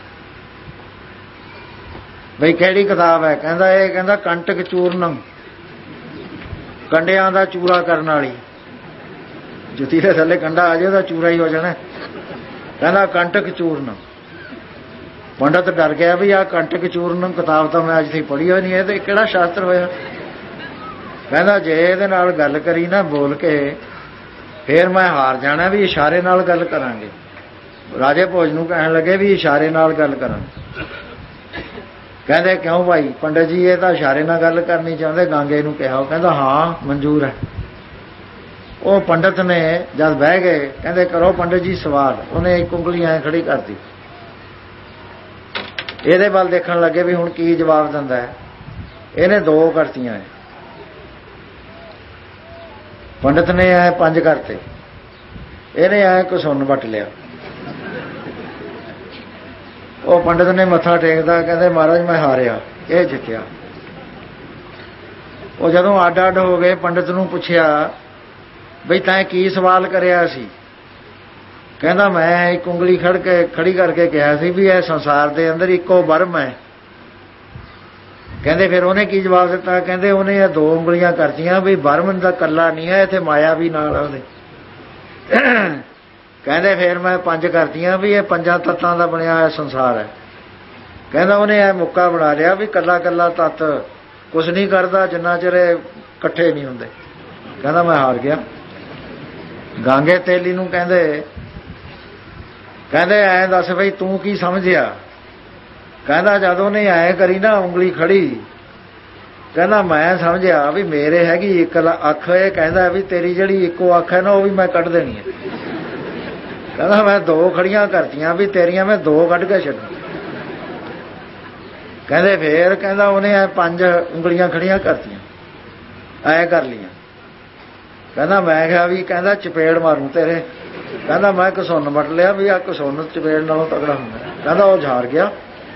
ਬਈ ਕਿਹੜੀ ਕਿਤਾਬ ਹੈ? ਕਹਿੰਦਾ ਕੰਟਕ ਚੂਰਨਮ, ਕੰਡਿਆਂ ਦਾ ਚੂਰਾ ਕਰਨ ਵਾਲੀ। ਜੁੱਤੀ ਦੇ ਥੱਲੇ ਕੰਡਾ ਆ ਜਾਏ ਉਹਦਾ ਚੂਰਾ ਹੀ ਹੋ ਜਾਣਾ। ਕਹਿੰਦਾ ਕੰਟਕ ਚੂਰਨਮ। ਪੰਡਤ ਡਰ ਗਿਆ ਵੀ ਆਹ ਕੰਟਕ ਚੂਰਨਮ ਕਿਤਾਬ ਤਾਂ ਮੈਂ ਅੱਜ ਤੱਕ ਪੜ੍ਹੀ ਹੋਈ ਨਹੀਂ, ਇਹ ਤੇ ਕਿਹੜਾ ਸ਼ਾਸਤਰ ਹੋਇਆ। ਕਹਿੰਦਾ ਜੇ ਇਹਦੇ ਨਾਲ ਗੱਲ ਕਰੀ ਨਾ ਬੋਲ ਕੇ, ਫਿਰ ਮੈਂ ਹਾਰ ਜਾਣਾ, ਵੀ ਇਸ਼ਾਰੇ ਨਾਲ ਗੱਲ ਕਰਾਂਗੇ। ਰਾਜੇ ਭੋਜ ਨੂੰ ਕਹਿਣ ਲੱਗੇ ਵੀ ਇਸ਼ਾਰੇ ਨਾਲ ਗੱਲ ਕਰਾਂਗੇ। ਕਹਿੰਦੇ ਕਿਉਂ ਭਾਈ? ਪੰਡਤ ਜੀ ਇਹ ਤਾਂ ਇਸ਼ਾਰੇ ਨਾਲ ਗੱਲ ਕਰਨੀ ਚਾਹੁੰਦੇ, ਗਾਂਗੇ ਨੂੰ ਕਿਹਾ। ਉਹ ਕਹਿੰਦਾ ਹਾਂ ਮਨਜ਼ੂਰ ਹੈ। ਉਹ ਪੰਡਤ ਨੇ ਜਦ ਬਹਿ ਗਏ, ਕਹਿੰਦੇ ਕਰੋ ਪੰਡਤ ਜੀ ਸਵਾਲ। ਉਹਨੇ ਇੱਕ ਉਂਗਲੀ ਐਂ ਖੜੀ ਕਰਤੀ, ਇਹਦੇ ਵੱਲ ਦੇਖਣ ਲੱਗੇ ਵੀ ਹੁਣ ਕੀ ਜਵਾਬ ਦਿੰਦਾ ਹੈ। ਇਹਨੇ 2 ਕਰਤੀਆਂ, ਪੰਡਤ ਨੇ ਐ 5 ਕਰਤੇ, ਇਹਨੇ ਐ ਘਸੁੰਨ ਵੱਟ ਲਿਆ। ਉਹ ਪੰਡਤ ਨੇ ਮੱਥਾ ਟੇਕਦਾ, ਕਹਿੰਦੇ ਮਹਾਰਾਜ ਮੈਂ ਹਾਰਿਆ, ਇਹ ਜਿੱਤਿਆ। ਉਹ ਜਦੋਂ ਅੱਡ ਅੱਡ ਹੋ ਗਏ, ਪੰਡਤ ਨੂੰ ਪੁੱਛਿਆ ਬਈ ਤੈਂ ਕੀ ਸਵਾਲ ਕਰਿਆ ਸੀ? ਕਹਿੰਦਾ ਮੈਂ ਇੱਕ ਉਂਗਲੀ ਖੜੀ ਕਰਕੇ ਕਿਹਾ ਸੀ ਵੀ ਇਹ ਸੰਸਾਰ ਦੇ ਅੰਦਰ ਇੱਕੋ ਬਰਮ ਹੈ। ਕਹਿੰਦੇ ਫਿਰ ਉਹਨੇ ਕੀ ਜਵਾਬ ਦਿੱਤਾ? ਕਹਿੰਦੇ ਉਹਨੇ ਇਹ 2 ਉਂਗਲੀਆਂ ਕਰਤੀਆਂ ਵੀ ਬਰਮ ਦਾ ਇਕੱਲਾ ਨਹੀਂ ਹੈ, ਇੱਥੇ ਮਾਇਆ ਵੀ ਨਾਲ ਉਹਦੇ। ਕਹਿੰਦੇ ਫਿਰ ਮੈਂ 5 ਕਰਤੀਆਂ ਵੀ ਇਹ 5 ਤੱਤਾਂ ਦਾ ਬਣਿਆ ਹੋਇਆ ਸੰਸਾਰ ਹੈ। ਕਹਿੰਦਾ ਉਹਨੇ ਇਹ ਮੁੱਕਾ ਬਣਾ ਲਿਆ ਵੀ ਕੱਲਾ ਕੱਲਾ ਤੱਤ ਕੁਛ ਨਹੀਂ ਕਰਦਾ ਜਿੰਨਾ ਚਿਰ ਇਕੱਠੇ ਨਹੀਂ ਹੁੰਦੇ। ਕਹਿੰਦਾ ਮੈਂ ਹਾਰ ਗਿਆ। ਗਾਂਗੇ ਤੇਲੀ ਨੂੰ ਕਹਿੰਦੇ ਐਂ ਦੱਸ ਬਈ ਤੂੰ ਕੀ ਸਮਝਿਆ? ਕਹਿੰਦਾ ਜਦੋਂ ਨੇ ਐਂ ਕਰੀ ਨਾ ਉਂਗਲੀ ਖੜੀ, ਕਹਿੰਦਾ ਮੈਂ ਸਮਝਿਆ ਵੀ ਮੇਰੇ ਹੈਗੀ ਇੱਕ ਅੱਖ। ਇਹ ਕਹਿੰਦਾ ਵੀ ਤੇਰੀ ਜਿਹੜੀ ਇੱਕੋ ਅੱਖ ਹੈ ਨਾ ਉਹ ਵੀ ਮੈਂ ਕੱਢ ਦੇਣੀ ਹੈ। ਕਹਿੰਦਾ ਮੈਂ 2 ਖੜੀਆਂ ਕਰਤੀਆਂ ਵੀ ਤੇਰੀਆਂ ਮੈਂ 2 ਕੱਢ ਕੇ ਛੱਡਾਂ। ਕਹਿੰਦੇ ਫੇਰ ਕਹਿੰਦਾ ਉਹਨੇ ਐ 5 ਉਂਗਲੀਆਂ ਖੜੀਆਂ ਕਰਤੀਆਂ, ਐ ਕਰ ਲਈਆਂ। ਕਹਿੰਦਾ ਮੈਂ ਕਿਹਾ ਵੀ ਕਹਿੰਦਾ ਚਪੇੜ ਮਾਰੂ ਤੇਰੇ। ਕਹਿੰਦਾ ਮੈਂ ਘਸੁੰਨ ਵੱਟ ਲਿਆ ਵੀ ਆ ਘਸੁੰਨ ਚਪੇੜ ਨਾਲੋਂ ਤਗੜਾ ਹੁੰਦਾ। ਕਹਿੰਦਾ ਉਹ ਝਾੜ ਗਿਆ।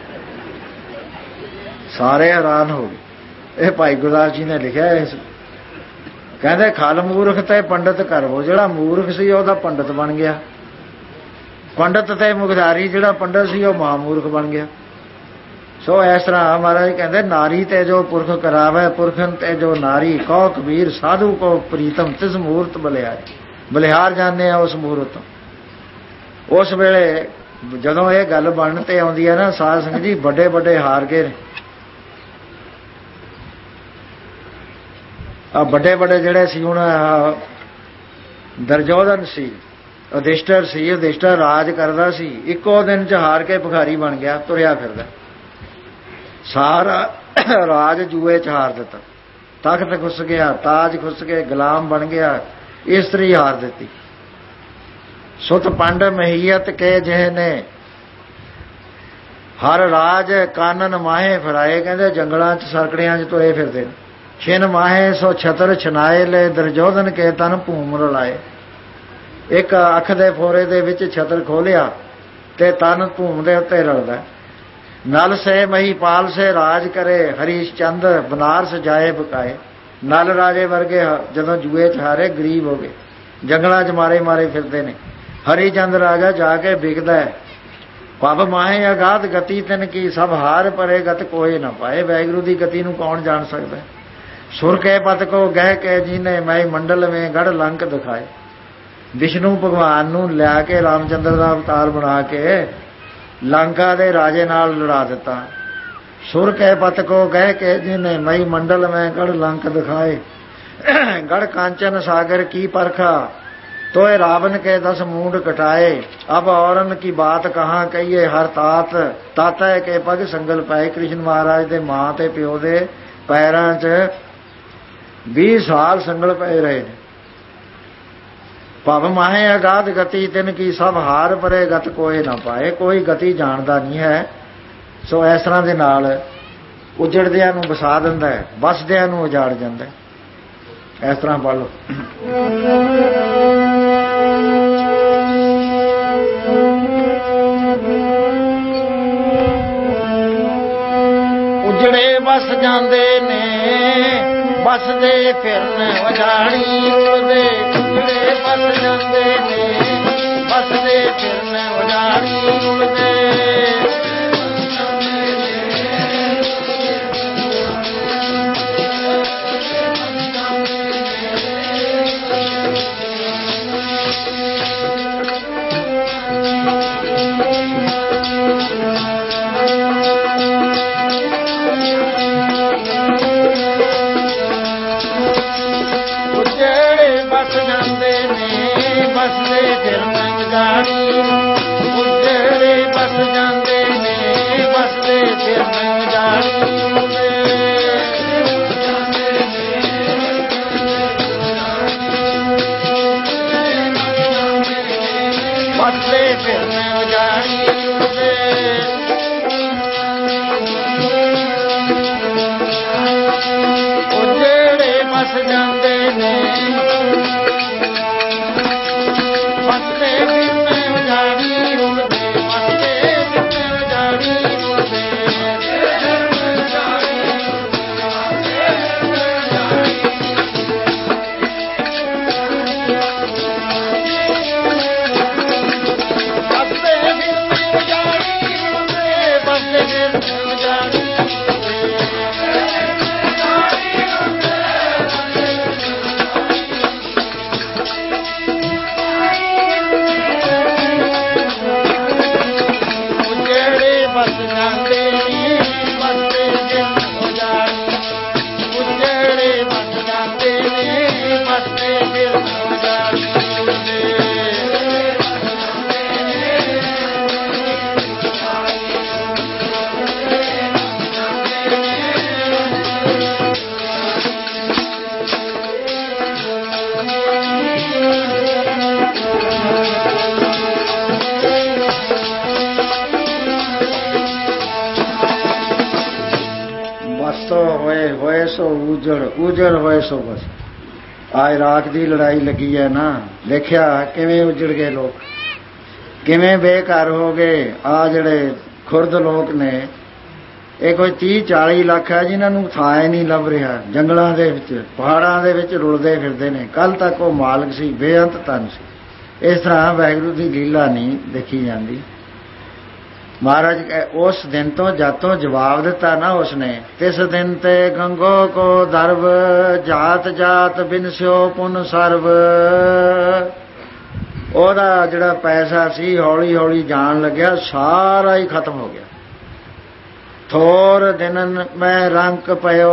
ਸਾਰੇ ਹੈਰਾਨ ਹੋ ਗਏ। ਇਹ ਭਾਈ ਗੁਰਦਾਸ ਜੀ ਨੇ ਲਿਖਿਆ ਇਸ। ਕਹਿੰਦੇ ਖਲ ਮੂਰਖ ਤੇ ਪੰਡਤ ਕਰਵੋ। ਜਿਹੜਾ ਮੂਰਖ ਸੀ ਉਹਦਾ ਪੰਡਤ ਬਣ ਗਿਆ। ਪੰਡਤ ਤੇ ਮੁਖਦਾਰੀ ਜਿਹੜਾ ਪੰਡਤ ਸੀ ਉਹ ਮਹਾਮੂਰਖ ਬਣ ਗਿਆ। ਸੋ ਇਸ ਤਰ੍ਹਾਂ ਮਹਾਰਾਜ ਕਹਿੰਦੇ ਨਾਰੀ ਤੇ ਜੋ ਪੁਰਖ ਕਰਾਵੇ ਪੁਰਖਨ ਤੇ ਜੋ ਨਾਰੀ ਕਹੋ ਕਬੀਰ ਸਾਧੂ ਕੋ ਪ੍ਰੀਤਮ ਤਿਸ ਮੂਰਤ ਬਲਿਹਾਰ। ਬਲਿਹਾਰ ਜਾਂਦੇ ਆ ਉਸ ਮੂਰਤ। ਉਸ ਵੇਲੇ ਜਦੋਂ ਇਹ ਗੱਲ ਬਣਨ ਤੇ ਆਉਂਦੀ ਹੈ ਨਾ ਸਾਧ ਸੰਗਤ ਜੀ, ਵੱਡੇ ਵੱਡੇ ਹਾਰ ਗਏ। ਆ ਵੱਡੇ ਵੱਡੇ ਜਿਹੜੇ ਸੀ ਹੁਣ ਦੁਰਯੋਧਨ ਸੀ, ਯੁਧਿਸ਼ਠਰ ਸੀ। ਯੁਧਿਸ਼ਠਰ ਰਾਜ ਕਰਦਾ ਸੀ, ਇੱਕੋ ਦਿਨ 'ਚ ਹਾਰ ਕੇ ਭਿਖਾਰੀ ਬਣ ਗਿਆ, ਤੁਰਿਆ ਫਿਰਦਾ। ਸਾਰਾ ਰਾਜ ਜੂਏ 'ਚ ਹਾਰ ਦਿੱਤਾ। ਤਖਤ ਖੁੱਸ ਗਿਆ, ਤਾਜ ਖੁੱਸ ਗਏ, ਗੁਲਾਮ ਬਣ ਗਿਆ, ਇਸਤਰੀ ਹਾਰ ਦਿੱਤੀ। ਸੁਤ ਪੰਡ ਮਹੀਅਤ ਕੇ ਜਿਹੇ ਨੇ ਹਰ ਰਾਜ ਕਾਨਨ ਮਾਹੇ ਫਿਰਾਏ। ਕਹਿੰਦੇ ਜੰਗਲਾਂ 'ਚ ਸਰਕੜਿਆਂ 'ਚ ਤੁਰੇ ਫਿਰਦੇ ਨੇ। ਛਿਨ ਮਾਹੇ ਸੋ ਛਤਰ ਛਨਾਏ ਲੈ ਦੁਰਯੋਧਨ ਕੇ ਤਨ ਭੂਮ ਰਲਾਏ। ਇੱਕ ਅੱਖ ਦੇ ਫੋਰੇ ਦੇ ਵਿੱਚ ਛਤਰ ਖੋਲਿਆ ਤੇ ਤਨ ਭੂਮ ਦੇ ਉੱਤੇ ਰਲਦਾ। ਨਲ ਸੇ ਮਹੀਪਾਲ ਸੇ ਰਾਜ ਕਰੇ ਹਰੀਸ਼ ਚੰਦ ਬਨਾਰਸ ਜਾਏ ਬਕਾਏ। ਨਲ ਰਾਜੇ ਵਰਗੇ ਜਦੋਂ ਜੂਏ 'ਚ ਹਾਰੇ ਗਰੀਬ ਹੋ ਗਏ, ਜੰਗਲਾਂ 'ਚ ਮਾਰੇ ਮਾਰੇ ਫਿਰਦੇ ਨੇ। ਹਰੀ ਚੰਦ ਰਾਜਾ ਜਾ ਕੇ ਵਿਕਦਾ। ਪਬ ਮਾਹੇ ਅਗਾਧ ਗਤੀ ਤਿਨ ਕੀ ਸਭ ਹਾਰ ਪਰੇ ਗਤ ਕੋਏ ਨਾ ਪਾਏ। ਵਾਹਿਗੁਰੂ ਦੀ ਗਤੀ ਨੂੰ ਕੌਣ ਜਾਣ ਸਕਦਾ? ਸੁਰ ਕੇ ਪਤ ਕੋ ਗਹਿ ਕੇ ਜੀਨੇ ਮੈਂ ਮੰਡਲ ਵਿੱਚ ਗੜ ਲੰਕ ਦਿਖਾਏ। ਵਿਸ਼ਨੂੰ ਭਗਵਾਨ ਨੂੰ ਲਿਆ ਕੇ ਰਾਮਚੰਦਰ ਦਾ ਅਵਤਾਰ ਬਣਾ ਕੇ ਲੰਕਾ ਦੇ ਰਾਜੇ ਨਾਲ ਲੜਾ ਦਿੱਤਾ। ਸੁਰ ਕੇ ਪਤ ਕੋ ਗਹਿ ਕੇ ਜੀਨੇ ਮੈਂ ਮੰਡਲ ਵਿੱਚ ਗੜ ਲੰਕ ਦਿਖਾਏ। गढ़ कांचन सागर की परखा तोय रावण के 10 मूंड कटाए। अब औरन की बात कहाँ कहिए हर तात ताता के पग संगल पाए। कृष्ण महाराज दे मां ते प्यो दे पैरां च 20 साल संगल पए रहे। भव माहे अगाध गति तिन की सब हार परे गत कोई ना पाए। कोई गति जानदा नहीं है। सो इस तरह दे नाल उजड़दियां नूं वसा दिंदा है, बसदियां नूं उजाड़ जांदा है। इस तरह पढ़ लो। उजड़े बस जांदे ने बसदे फिरन उजाड़ी उड़दे। उजड़े बस जांदे ने बसदे फिरन उजाड़ी उड़दे। सो उजड़, उजड़ होए सो बस। आ इराक की लड़ाई लगी है ना, देखिया किवें उजड़ गए लोग, किवें बेघर हो गए। आ जड़े खुरद लोग ने, ये कोई 30-40 लाख है जिन्होंने थां नहीं लभ रहा, जंगलों के पहाड़ों के रुलते फिरते हैं। कल तक वो मालक सी, बेअंत धन सी। इस तरह वाहिगुरू की लीला नहीं देखी जाती। महाराज उस दिन तो जद तो जवाब दिता ना उसने, तिस दिन ते गंगो को दरब, जात जात बिनस्यो पुन सर्व। ओदा जिहड़ा पैसा सी हौली हौली जान लग्या, सारा ही खत्म हो गया। थोर दिनन में रंक पयो,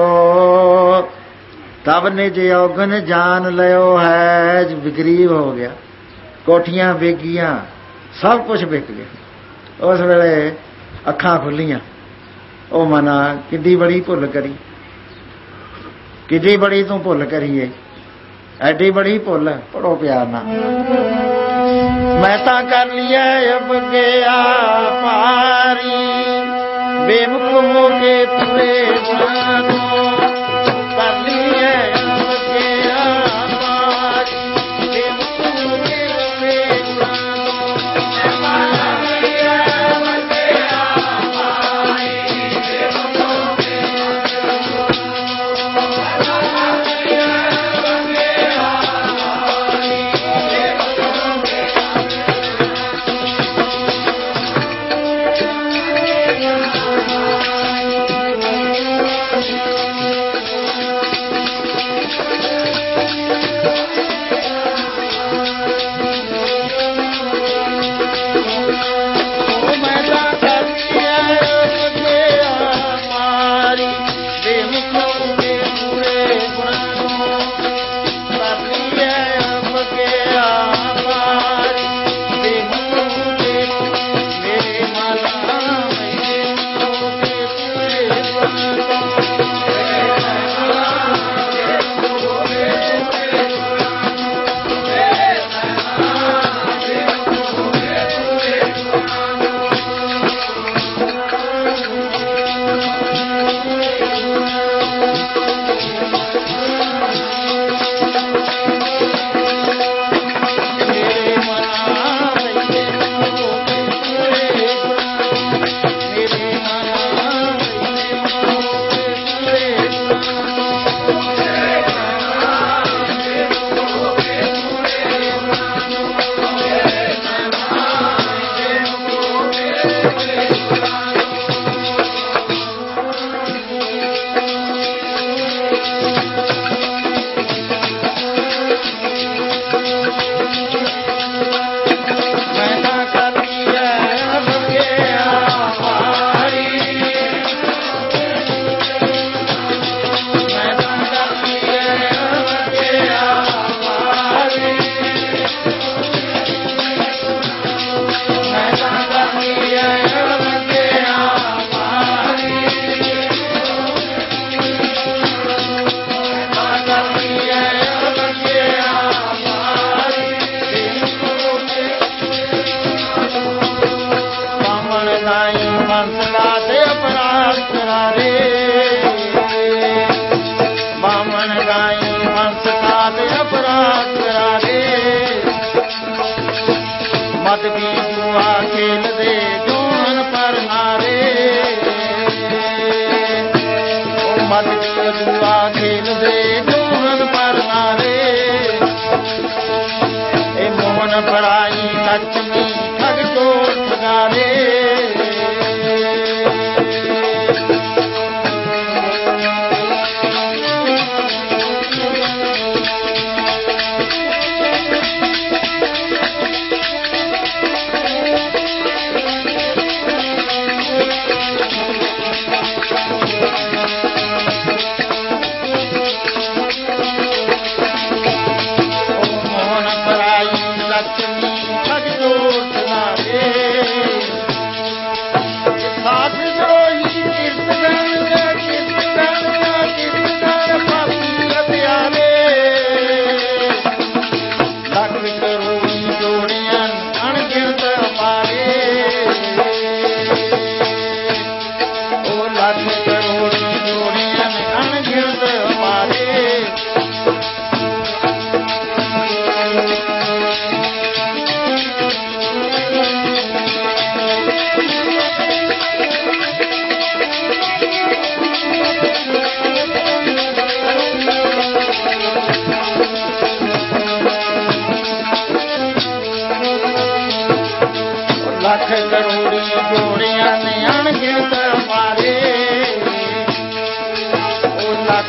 तब निज औगन जान लियो है। गरीब हो गया, कोठियां विक गईयां, सब कुछ विक गया। उस वेले अखां खुलियां, ओ मना किड्डी बड़ी भुल करी, किड्डी बड़ी तू भुल करीए, एडी बड़ी भुल। पढ़ो प्यार ना। मैं तां कर लिया अब गया पारी, बेमुख हो के पूरे जानो, कर लिया अब गया पारी, बेमुख हो के पूरे जानो।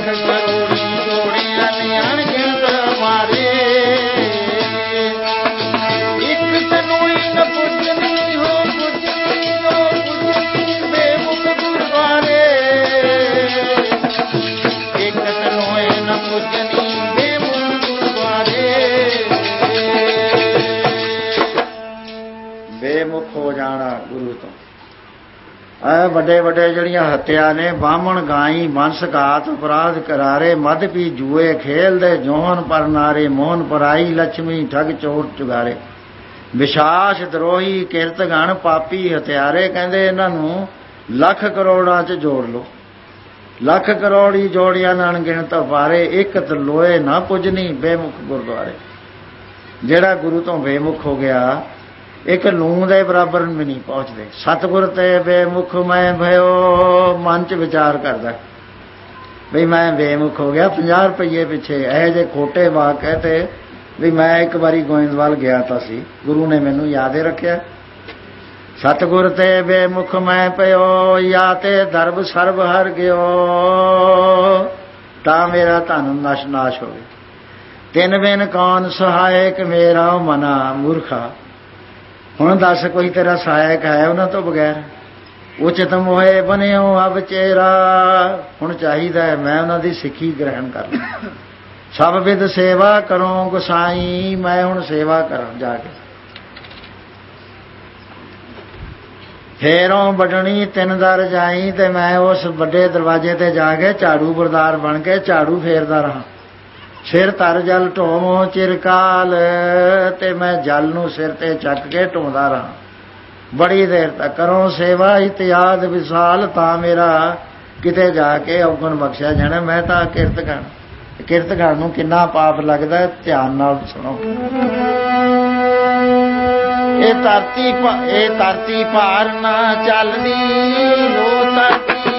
ਕਰੋੜੀ ਜੋੜਿਆਂ ਨੇ ਅਣਗਿਣਤ ਮਾਰੇ ਇੱਕ ਤੈਨੂੰ ਹੀ ਨ ਪੁੱਜਣੀ ਹੋ ਪੁੱਜਣੀ ਬੇਮੁਖ ਗੁਰਦੁਆਰੇ ਇੱਕ ਤੈਨੂੰ ਹੀ ਨ ਪੁੱਜਣੀ ਬੇਮੁਖ ਗੁਰਦੁਆਰੇ ਬੇਮੁਖ ਹੋ ਜਾਣਾ ਗੁਰੂ ਤੋਂ ਐ ਵੱਡੇ ਵੱਡੇ ਜਿਹੜੀਆਂ ਹੱਤਿਆ ਨੇ ਬਾਹਮਣ ਗਾਈ ਬੰਸ ਘਾਤ ਅਪਰਾਧ ਕਰਾਰੇ ਮਦ ਪੀ ਜੂਏ ਖੇਲਦੇ ਜੋਹਨ ਪਰ ਨਾਰੇ ਮੋਹਨ ਪਰਾਈ ਲక్ష్ਮੀ ਠੱਗ ਚੋਰ ਚੁਗਾਰੇ ਵਿਸ਼ਾਸ ਦਰੋਹੀ ਕਿਰਤਗਣ ਪਾਪੀ ਹਥਿਆਰੇ ਕਹਿੰਦੇ ਇਹਨਾਂ ਨੂੰ ਲੱਖ ਕਰੋੜਾਂ 'ਚ ਜੋੜ ਲਓ ਲੱਖ ਕਰੋੜੀ ਜੋੜਿਆਂ ਨਾਲ ਗਿਣਤ ਵਾਰੇ ਇੱਕ ਤਲੋਏ ਨਾ ਪੁੱਜਣੀ ਬੇਮੁਖ ਗੁਰਦੁਆਰੇ ਜਿਹੜਾ ਗੁਰੂ ਤੋਂ ਬੇਮੁਖ ਹੋ ਗਿਆ ਇੱਕ ਲੂੰ ਦੇ ਬਰਾਬਰ ਵੀ ਨਹੀਂ ਪਹੁੰਚਦੇ ਸਤਿਗੁਰ ਤੇ ਬੇਮੁਖ ਮੈਂ ਭਇਓ ਮਨ 'ਚ ਵਿਚਾਰ ਕਰਦਾ ਵੀ ਮੈਂ ਬੇਮੁਖ ਹੋ ਗਿਆ 50 ਰੁਪਏ ਪਿੱਛੇ ਇਹੋ ਜਿਹੇ ਖੋਟੇ ਵਾਕ ਤੇ ਵੀ ਮੈਂ ਇੱਕ ਵਾਰੀ ਗੋਇੰਦਵਾਲ ਗਿਆ ਤਾਂ ਸੀ ਗੁਰੂ ਨੇ ਮੈਨੂੰ ਯਾਦ ਰੱਖਿਆ ਸਤਿਗੁਰ ਤੇ ਬੇਮੁਖ ਮੈਂ ਭਇਓ ਜਾਂ ਤੇ ਦਰਬ ਸਰਬ ਹਰ ਗਿਓ ਤਾਂ ਮੇਰਾ ਧਨ ਨਾਸ਼ ਹੋਵੇ ਤਿੰਨ ਬਿਨ ਕੌਣ ਸਹਾਇਕ ਮੇਰਾ ਮਨਾ ਮੂਰਖਾ ਹੁਣ ਦੱਸ ਕੋਈ ਤੇਰਾ ਸਹਾਇਕ ਹੈ ਉਹਨਾਂ ਤੋਂ ਬਗੈਰ ਉਚਿਤ ਮੋਏ ਬਣਿਓ ਅਬ ਚੇਰਾ ਹੁਣ ਚਾਹੀਦਾ ਹੈ ਮੈਂ ਉਹਨਾਂ ਦੀ ਸਿੱਖੀ ਗ੍ਰਹਿਣ ਕਰ ਲਾਂ ਸਭ ਵਿਦ ਸੇਵਾ ਕਰੋ ਗੁਸਾਈ ਮੈਂ ਹੁਣ ਸੇਵਾ ਕਰਾਂ ਜਾ ਕੇ ਫੇਰੋਂ ਵੱਢਣੀ ਤਿੰਨ ਦਰ ਜਾਈ ਤੇ ਮੈਂ ਉਸ ਵੱਡੇ ਦਰਵਾਜ਼ੇ ਤੇ ਜਾ ਕੇ ਝਾੜੂ ਬਰਦਾਰ ਬਣ ਕੇ ਝਾੜੂ ਫੇਰਦਾ ਰਹਾ ਸਿਰ ਧਰ ਜਲ ਢੋਵੋ ਚਿਰਕਾਲ ਤੇ ਮੈਂ ਜਲ ਨੂੰ ਸਿਰ ਤੇ ਚੱਕ ਕੇ ਢੋਂਦਾ ਰਹਾ ਬੜੀ ਦੇਰ ਤੱਕ ਕਰੋ ਸੇਵਾ ਇਤਿਆਦ ਵਿਸਾਲ ਤਾਂ ਮੇਰਾ ਕਿਤੇ ਜਾ ਕੇ ਔਗਣ ਬਖਸ਼ਿਆ ਜਾਣਾ ਮੈਂ ਤਾਂ ਕਿਰਤਗਣ ਨੂੰ ਕਿੰਨਾ ਪਾਪ ਲੱਗਦਾ ਧਿਆਨ ਨਾਲ ਸੁਣੋ ਇਹ ਧਰਤੀ ਭਾਰ ਨਾ ਚੱਲਦੀ ਹੋ ਧਰਤੀ